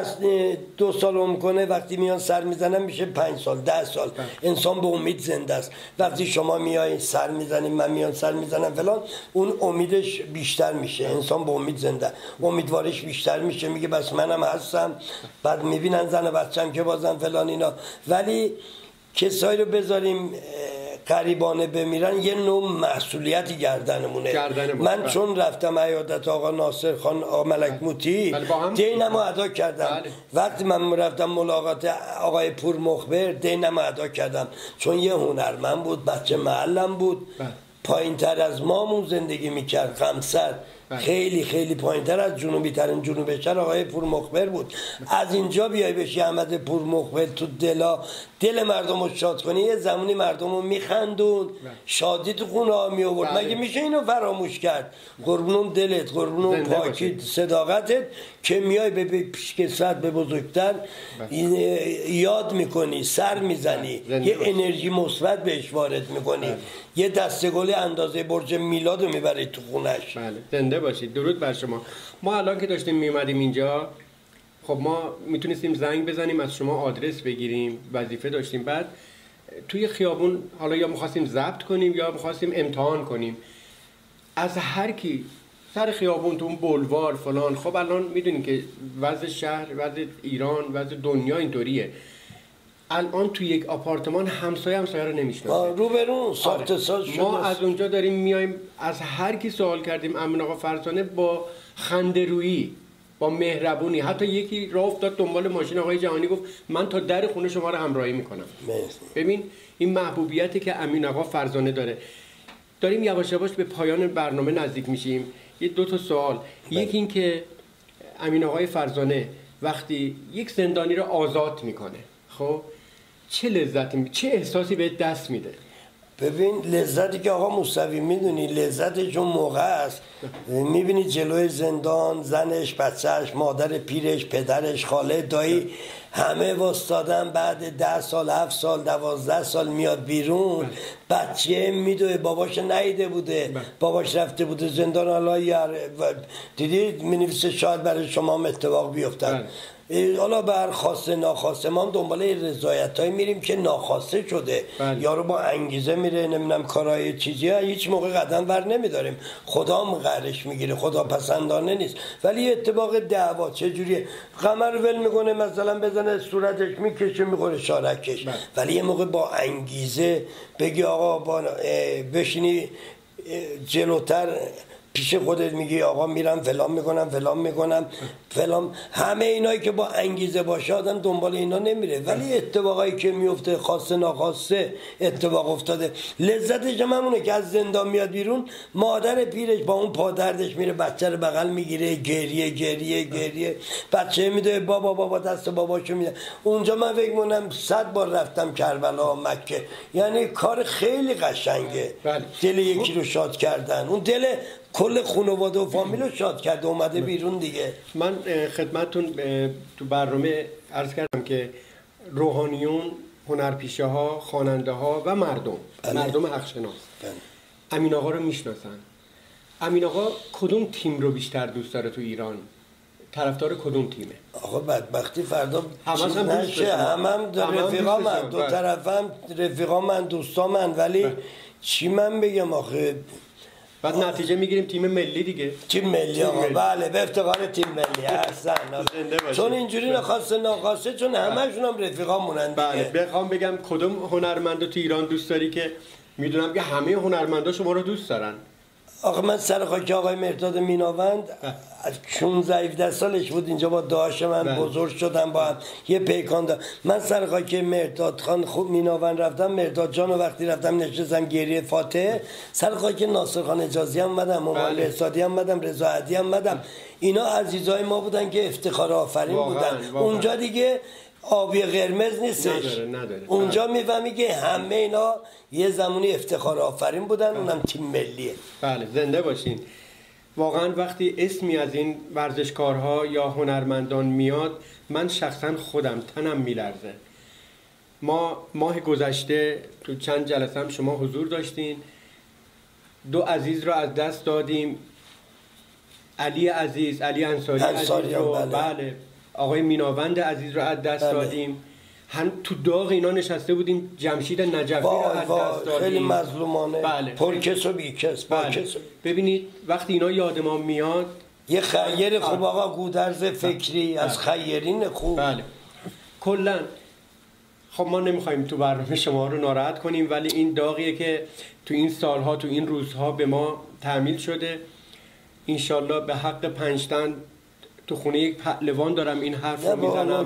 B: 2 سال عمر کنه، وقتی میان سر میزنن میشه 5 سال 10 سال. انسان به امید زنده است. وقتی شما میای سر میزنید، من میان سر میزنم فلان، اون امیدش بیشتر میشه. انسان به امید زنده، امیدوارش بیشتر میشه، میگه بس منم هستم. بعد میبینن زن و بچه‌م که بازم فلان اینا. ولی کسایی رو بذاریم قریبانه بمیرن، یه نوع مسئولیتی گردنمونه. من چون رفتم عیادت آقا ناصر خان، آقا ملکموتی، دینمو ادا کردم. وقتی من رفتم ملاقات آقای پور مخبر، دینمو ادا کردم، چون یه هنرمند بود، بچه محلم بود، پایین تر از مامون زندگی میکرد، خمسر، خیلی خیلی پایین تر از جنوبی ترین جنوب شهر آقای پور مخبر بود. از اینجا بیای بشی احمد پور مخبر، تو دل مردم رو شاد کنی. یه زمانی مردم رو میخندون، شادی تو خونه ها می آورد. مگه میشه اینو فراموش کرد؟ قربونون دلت، قربونون پاکی صداقتت که میای به پیشکسوت، به بزرگتر یاد میکنی، سر میزنی، یه انرژی مثبت بهش وارد میکنی، یه دستگل اندازه برج میلاد رو میبری تو خونش.
A: بله زنده باشید. درود بر شما. ما الان که داشتیم میومدیم اینجا، خب ما میتونستیم زنگ بزنیم از شما آدرس بگیریم، وظیفه داشتیم. بعد توی خیابون حالا یا میخواستیم ضبط کنیم یا میخواستیم امتحان کنیم، از هر کی سر خیابون تو اون بولوار فلان. خب الان میدونیم که وضع شهر، وضع ایران، وضع دنیا اینطوریه. الان تو یک آپارتمان همسایه رو نمیشناسه.
B: روبرون ساخت ساز شده.
A: ما از اونجا داریم میایم، از هر کی سوال کردیم، امین آقا فرزانه با خنده‌رویی، با مهربونی، حتی یکی راه افتاد دنبال ماشین آقای جهانی گفت من تا در خونه شما رو همراهی میکنم. ببین این محبوبیتی که امین آقا فرزانه داره. داریم یواش یواش به پایان برنامه نزدیک میشیم. یه 2 تا سوال. یکی این که امین آقای فرزانه وقتی یک زندانی رو آزاد میکنه، خب چه لذتی، چه احساسی بهت دست میده؟
B: ببین لذتی که آقا موسوی میدونی لذتش اون موقع است، میبینی جلوی زندان زنش، بچهش، مادر پیرش، پدرش، خاله، دایی همه وستادن، بعد 10 سال 7 سال 12 سال میاد بیرون، بچه میدوه باباش نیده بوده، باباش رفته بوده زندان، حالا دیدید مینویسه شاید برای شما هم اتفاق بیفتد. حالا بر خواسته ناخواسته ما هم دنبال رضایت هایی میریم که ناخواسته شده. یارو با انگیزه میره نمیدونم کارهای چیزی هیچ موقع قدم بر نمیداریم، خدا هم قهرش میگیره، خدا پسندانه نیست. ولی اتفاق دعوا چه جوریه، قمر ول میکنه مثلا بزنه صورتش میکشه میخوره شارکش، ولی یه موقع با انگیزه بگی آقا بشینی جلوتر پیش خودت میگی آقا میرم فلان میکنم فلان، همه اینایی که با انگیزه باشه آدم دنبال اینا نمیره. ولی اتفاقایی که میفته خواسته ناخواسته اتفاق افتاده، لذتش هم همونه که از زندان میاد بیرون، مادر پیرش با اون پادردش میره بچه رو بغل میگیره، گریه بچه میده بابا دست باباشو میده. اونجا من فکر میکنم 100 بار رفتم کربلا مکه، یعنی کار خیلی قشنگه. دل یکی رو شاد کردن، اون دل کل خانواده و فامیل رو شاد کرده اومده بیرون دیگه.
A: من خدمتتون تو برنامه عرض کردم که روحانیون، هنرپیشه ها، خواننده ها و مردم حقشناس امین آقا رو میشناسن. امین آقا کدوم تیم رو بیشتر دوست داره تو ایران؟ طرفدار کدوم تیمه؟
B: آقا بدبختی فردا چیز نشه، همم رفیقامن، دو طرفم رفیقامن، دوستامن، ولی چی من بگم آخه
A: بعد نتیجه میگیریم تیم ملی دیگه.
B: تیم ملی آقا بله، به افتخار تیم ملی هستن. چون اینجوری ناخواسته چون همشون هم رفیقامونن دیگه.
A: بله بخوام بگم کدوم هنرمندو تو ایران دوست داری که میدونم که همه هنرمندا شما رو دوست دارن؟
B: آقا من سر خاک آقای مهرداد میناوند از 16 سالش بود اینجا با داشت من بزرگ شدم، با هم یه پیکان دارم. من سر خاک مهرداد خان خوب میناوند رفتم، مهرداد جان، و وقتی رفتم نشستم گریه فاتح، سر خاک ناصر خان اجازی هم اومدم، مومن احسادی هم اومدم، رضا عدی هم اومدم. اینا عزیزای ما بودن که افتخار آفرین بودن. اونجا دیگه آبی قرمز نیستش،
A: نداره.
B: اونجا میفهمی که همه اینا یه زمانی افتخار آفرین بودن، اونم تیم ملیه.
A: بله زنده باشین. واقعا وقتی اسمی از این ورزشکارها یا هنرمندان میاد، من شخصا خودم تنم میلرزه. ما ماه گذشته تو چند جلسه هم شما حضور داشتین، 2 عزیز رو از دست دادیم، علی عزیز، علی انصاری عزیز رو، بله آقای میناوند عزیز رو از دست دادیم. هم تو داغ اینا نشسته بودیم، جمشید نجفی رو از دست دادیم،
B: خیلی مظلومانه.
A: بله.
B: پرکس و بیکس.
A: بله. ببینید وقتی اینا یاد ما میاد،
B: یه خیر خوب آقا گودرز فکری از خیرین خوب.
A: بله کلا خب ما نمیخوایم تو برنامه شما رو ناراحت کنیم، ولی این داغیه که تو این سالها، تو این روزها به ما تحمیل شده. انشالله به حق 5 تن تو خونه یک پهلوان دارم این حرف رو میزنم.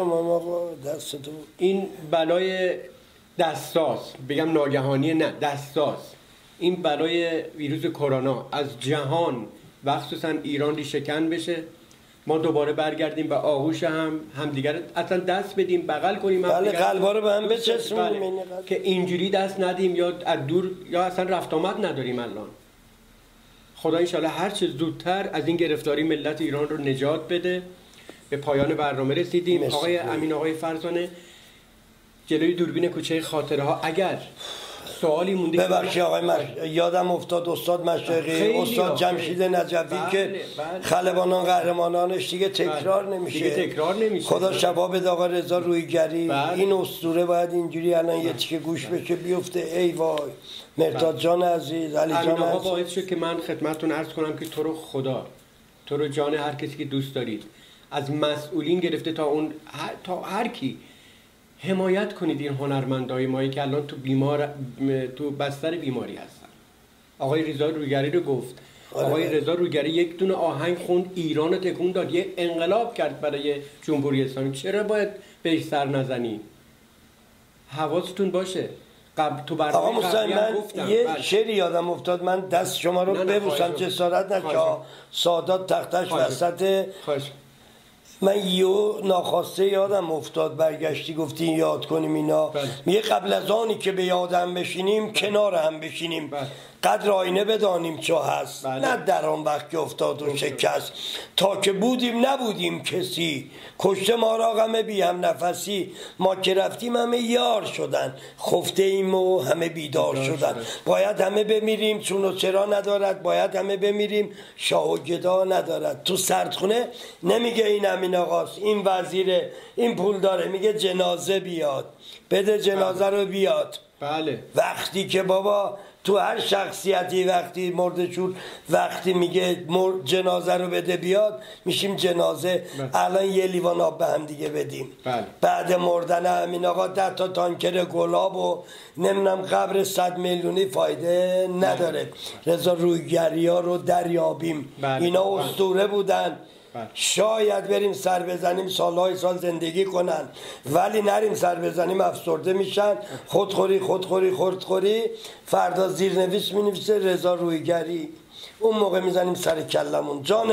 A: این بلای دستاس، بگم ناگهانی نه دستاس، این بلای ویروس کرونا از جهان و خصوصا ایران ریشه‌کن بشه، ما دوباره برگردیم به آغوش هم دیگر اصلا دست بدیم، بغل کنیم،
B: بله قلبا رو به هم بچسبونیم،
A: که اینجوری دست ندیم یا از دور یا اصلا رفت آمد نداریم. الان خدا انشالله هر چه زودتر از این گرفتاری ملت ایران رو نجات بده. به پایان برنامه رسیدیم. آقای امین آقای فرزانه، جلوی دوربین کوچه خاطره ها اگر سوالی مونده،
B: ببخشید آقای یادم افتاد استاد مشایخی، استاد جمشید نجفی که خلبانان قهرمانانش دیگه تکرار نمیشه. خدا شفا بده آقا رضا رویگری. این اسطوره باید اینجوری الان یه تیکه گوش بشه بیفته. ای وای مهرداد جان عزیز، علی جان عزیز،
A: باعث شد که من خدمتتون عرض کنم که تو رو خدا، تو رو جان هر کسی که دوست دارید، از مسئولین گرفته تا هر کی، حمایت کنید این هنرمندای مایی که الان تو بستر بیماری هستن. آقای رضا رویگری رو گفت. آقای رضا رویگری یک دونه آهنگ خوند، ایران رو تکون داد، یه انقلاب کرد برای جمهوری اسلامی. چرا باید بهش سر نزنی؟ حواستون باشه. تو برنامه قبلی
B: من
A: گفتم
B: یه شعری یادم افتاد، من دست شما رو ببوسم جسارت نکه سادات تختش وسط. من یه ناخواسته یادم افتاد، برگشتی گفتین یاد کنیم اینا. میگه قبل از آنی که به یادم بشینیم کنار هم بشینیم، قدر آینه بدانیم چه هست، نه در آن وقت که افتاد و شکست. تا که بودیم نبودیم کسی، کشته ما را غم بی هم نفسی. ما که رفتیم همه یار شدن، خفته ایم و همه بیدار شدن. باید همه بمیریم چون و چرا ندارد، باید همه بمیریم شاه و گدا ندارد. تو سردخونه نمیگه این امین آقاست، این وزیره، این پول داره، میگه جنازه بیاد، بده جنازه رو بیاد.
A: بله.
B: وقتی که بابا تو هر شخصیتی وقتی مردشون وقتی میگه جنازه رو بده بیاد، میشیم جنازه. الان یه لیوان آب به هم دیگه بدیم. بعد مردن امین آقا 10 تا تانکر گلاب و نمیدونم قبر 100 میلیونی فایده نداره. رضا رویگری ها رو دریابیم. اینا اسطوره بودن. شاید بریم سر بزنیم سالهای سال زندگی کنن، ولی نریم سر بزنیم افسرده میشن. خودخوری. فردا زیرنویس مینویسه رضا رویگری، اون موقع میزنیم سر کلمون. جان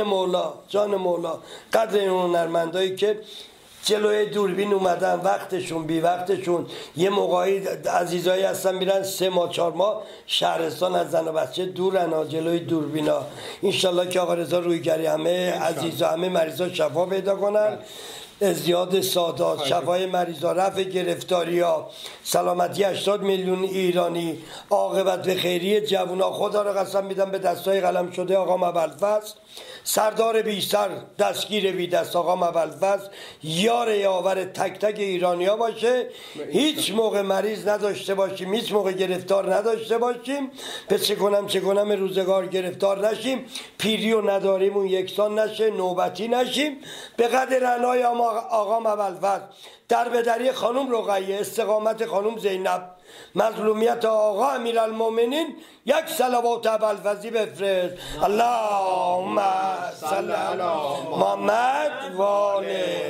B: مولا قدر این هنرمندایی که جلوی دوربین اومدن، وقتشون بی وقتشون. یه موقعی عزیزایی هستن میرن 3 ماه 4 ماه شهرستان از زن و بچه دورن جلوی دوربینا. انشالله که آقا رضا رویگری همه عزیزا همه مریضا شفا پیدا کنن. ازدیاد سادات، شفای مریضا، رفع گرفتاری ها، سلامتی 80 میلیون ایرانی، عاقبت به خیری جوونا. خدا رو قسم میدم به دستای قلم شده آقا ابوالفضل، سردار بی سر دستگیر بی دست آقا ابوالفضل، یار یاور تک تک ایرانیا باشه. هیچ موقع مریض نداشته باشیم، هیچ موقع گرفتار نداشته باشیم. پس چه کنم روزگار گرفتار نشیم، پیری و نداریمون یکسان نشه، نوبتی نشیم. به قدر عنای آقا ابوالفضل، در بدری خانم رقیه، استقامت خانم زینب، مظلومیت آقا امیرالمومنین، یک صلوات ابوالفضلی بفرست. اللهم صل علی محمد و آل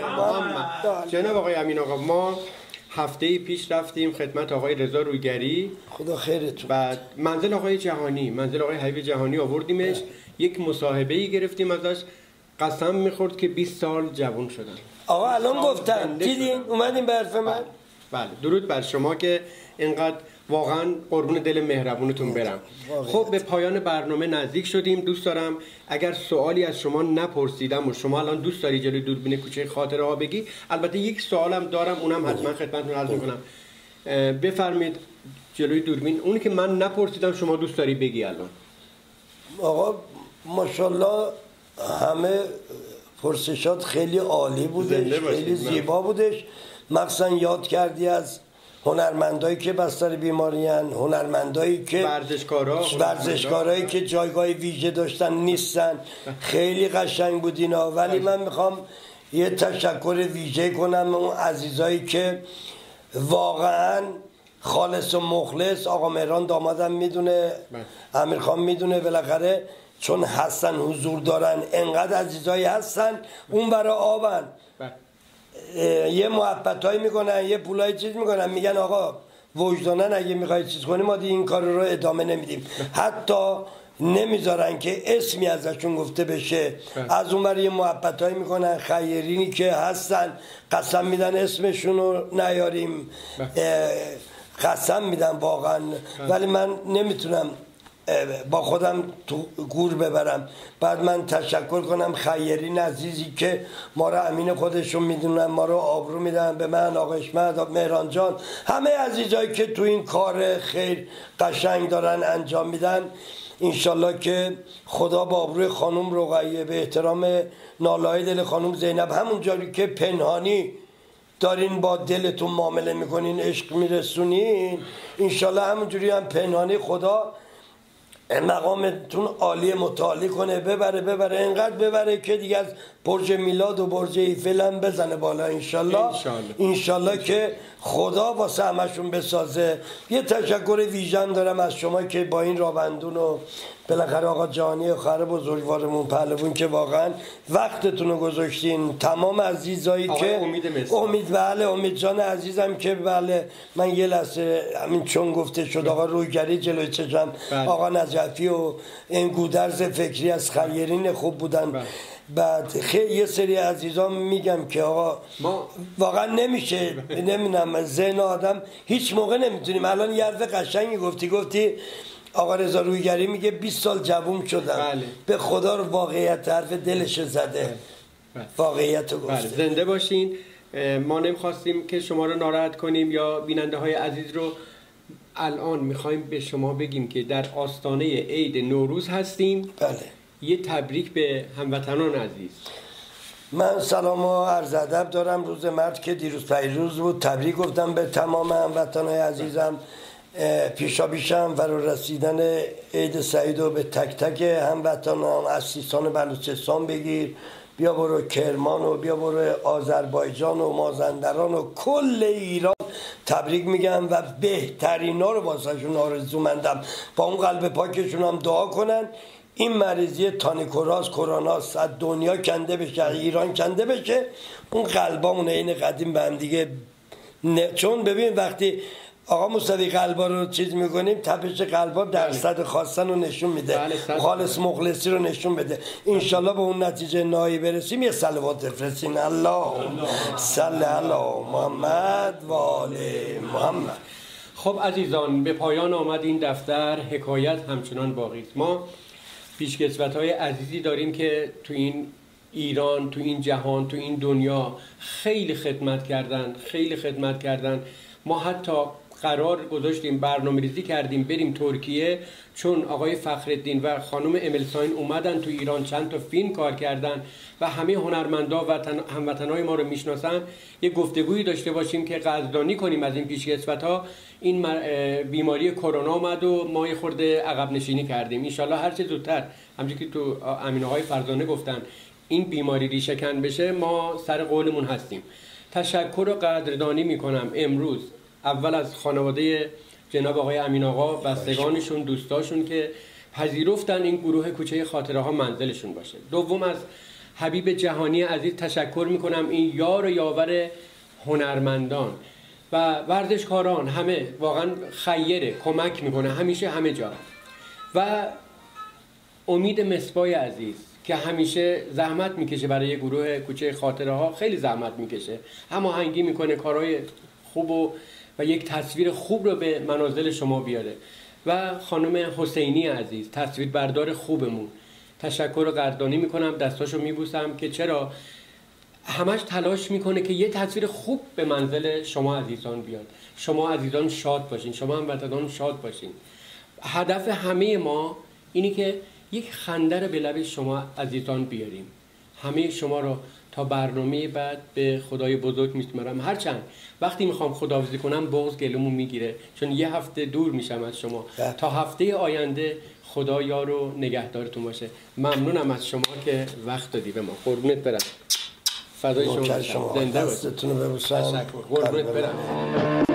B: محمد.
A: جناب آقای امین آقا، ما هفته پیش رفتیم خدمت آقای رضا رویگری،
B: خدا خیرتون،
A: بعد منزل آقای جهانی، منزل آقای حبیب جهانی آوردیمش، یک مصاحبه‌ای گرفتیم ازش. قسم میخورد که 20 سال جوان شدن.
B: آقا الان گفتم دیدین اومدیم به حرف من.
A: بله درود بر شما که اینقدر واقعا قربون دل مهربونتون برم. خب به پایان برنامه نزدیک شدیم. دوست دارم اگر سوالی از شما نپرسیدم و شما الان دوست داری جلوی دوربین کوچه خاطره ها بگی، البته یک سوالم دارم اونم حتما خدمتتون عرض میکنم. بفرمایید جلوی دوربین، اونی که من نپرسیدم شما دوست داری بگی الان.
B: آقا ماشاءالله همه پرسشات خیلی عالی بودش، خیلی زیبا بودش. مخصوصا یاد کردی از هنرمندایی که بستر بیماریان، هنرمندایی که ورزشکارایی که جایگاه ویژه داشتن نیستن. خیلی قشنگ بود اینا. ولی من میخوام یه تشکر ویژه کنم اون عزیزایی که واقعا خالص و مخلص. آقا مهران دامادم میدونه، امیرخان میدونه، بالاخره چون هستن حضور دارن، انقدر عزیزایی هستن اون برای آبن. یه محبتایی میکنن، یه پولای چیز میکنن، میگن آقا وجدانن اگه میخوای چیز کنی ما این کار رو ادامه نمیدیم. حتی نمیذارن که اسمی ازشون گفته بشه. از اون برای یه محبتایی میکنن. خیرینی که هستن قسم میدن اسمشون رو نیاریم، قسم میدن واقعا. ولی من نمیتونم با خودم تو گور ببرم. بعد من تشکر کنم خیرین عزیزی که ما رو امین خودشون میدونن، ما رو آبرو میدن، به من آقا اشمت، مهران جان، همه عزیزایی که تو این کار خیر قشنگ دارن انجام میدن. انشالله که خدا با آبروی خانم رقیه، به احترام ناله‌های دل خانم زینب، همون جایی که پنهانی دارین با دلتون معامله میکنین، عشق میرسونین، انشالله همونجوری هم پنهانی خدا مقامتون عالی متعالی کنه، ببره اینقدر ببره که دیگه از برج میلاد و برج ایفل هم بزنه بالا انشالله که خدا واسه همشون بسازه. یه تشکر ویژن دارم از شما که با این رابندون و بالاخره آقا جهانی خواهر بزرگوارمون پهلوون که واقعا وقتتون رو گذاشتین، تمام عزیزایی که امید جان عزیزم که بله من یه لحظه همین چون گفته شد آقا رویگری جلوی چشم، آقا نجفی و این گودرز فکری از خیرین خوب بودن. بعد خیلی یه سری عزیزان میگم که آقا ما واقعا نمیشه، نمیدونم ذهن آدم هیچ موقع نمیتونیم. الان یه حرف قشنگی گفتی آقا رضا رویگری میگه 20 سال جوون شدم. به خدا رو واقعیت حرف دلش زده. واقعیت رو گفته.
A: زنده باشین. ما نمیخواستیم که شما رو ناراحت کنیم یا بیننده های عزیز رو. الان میخوایم به شما بگیم که در آستانه عید نوروز هستیم.
B: بله.
A: یه تبریک به هموطنان عزیز.
B: من سلام و عرض ادب دارم. روز مرد که دیروز پیروز بود تبریک گفتم به تمام هموطنان عزیزم. پیشم برای رسیدن عید سعید و به تک تک هموطنان از سیستان بلوچستان بگیر، بیا برو کرمان و بیا برو آذربایجان و مازندران و کل ایران تبریک میگم و بهترینا رو واسهشون آرزومندم. با اون قلب پاکشون هم دعا کنن این مریضی تانیکوراس کروناس از دنیا کنده بشه، ایران کنده بشه. اون قلبامون این قدیم به هم دیگه چون ببین وقتی آقا موسوی قلبا رو چیز میکنیم تپش قلبا درصد خواستن رو نشون میده، خالص مخلصی رو نشون بده. انشالله به اون نتیجه نهایی برسیم. یه صلوات بفرستین. الله صل علی محمد و آل محمد.
A: خب عزیزان به پایان آمد این دفتر. حکایت همچنان باقی است. ما پیشکسوت‌های عزیزی داریم که تو این ایران، تو این جهان، تو این دنیا خیلی خدمت کردن. ما حتی قرار گذاشتیم برنامه‌ریزی کردیم بریم ترکیه، چون آقای فخرالدین و خانم املساین اومدن تو ایران چند تا فیلم کار کردن و همه هنرمندا و هموطنای ما رو میشناسن. یه گفتگویی داشته باشیم که قدردانی کنیم از این پیشکسوت‌ها. این بیماری کرونا اومد و ما یه خورده عقب نشینی کردیم. ان شاءالله هر چه زودتر، همونجوری که تو امین آقای فرزانه گفتن، این بیماری ریشه کن بشه. ما سر قولمون هستیم. تشکر و قدردانی میکنم امروز اول از خانواده جناب آقای امین آقا، بستگانشون، دوستاشون که پذیرفتن این گروه کوچه خاطره ها منزلشون باشه. دوم از حبیب جهانی عزیز تشکر میکنم، این یار و یاور هنرمندان و ورزشکاران، همه واقعا خیره، کمک میکنه همیشه همه جا. و امید مصباح عزیز که همیشه زحمت میکشه برای گروه کوچه خاطره ها، خیلی زحمت میکشه، هماهنگی میکنه، کارهای خوب و یک تصویر خوب رو به منازل شما بیاره. و خانم حسینی عزیز تصویر بردار خوبمون، تشکر و قدردانی میکنم، دستاشو میبوسم که چرا همش تلاش میکنه که یه تصویر خوب به منزل شما عزیزان بیاد. شما عزیزان شاد باشین، شما هموطنان شاد باشین. هدف همه ما اینی که یک خنده رو به لب شما عزیزان بیاریم. همه شما رو تا برنامه بعد به خدای بزرگ میسپارم. هرچند وقتی میخوام خداحافظی کنم بغض گلومو میگیره، چون یه هفته دور میشم از شما. تا هفته آینده خدا یار و نگهدارتون باشه. ممنونم از شما که وقت دادی به ما. قربونت برم. فدای شما.
B: زنده باشید.
A: تشکر. قربونت برم.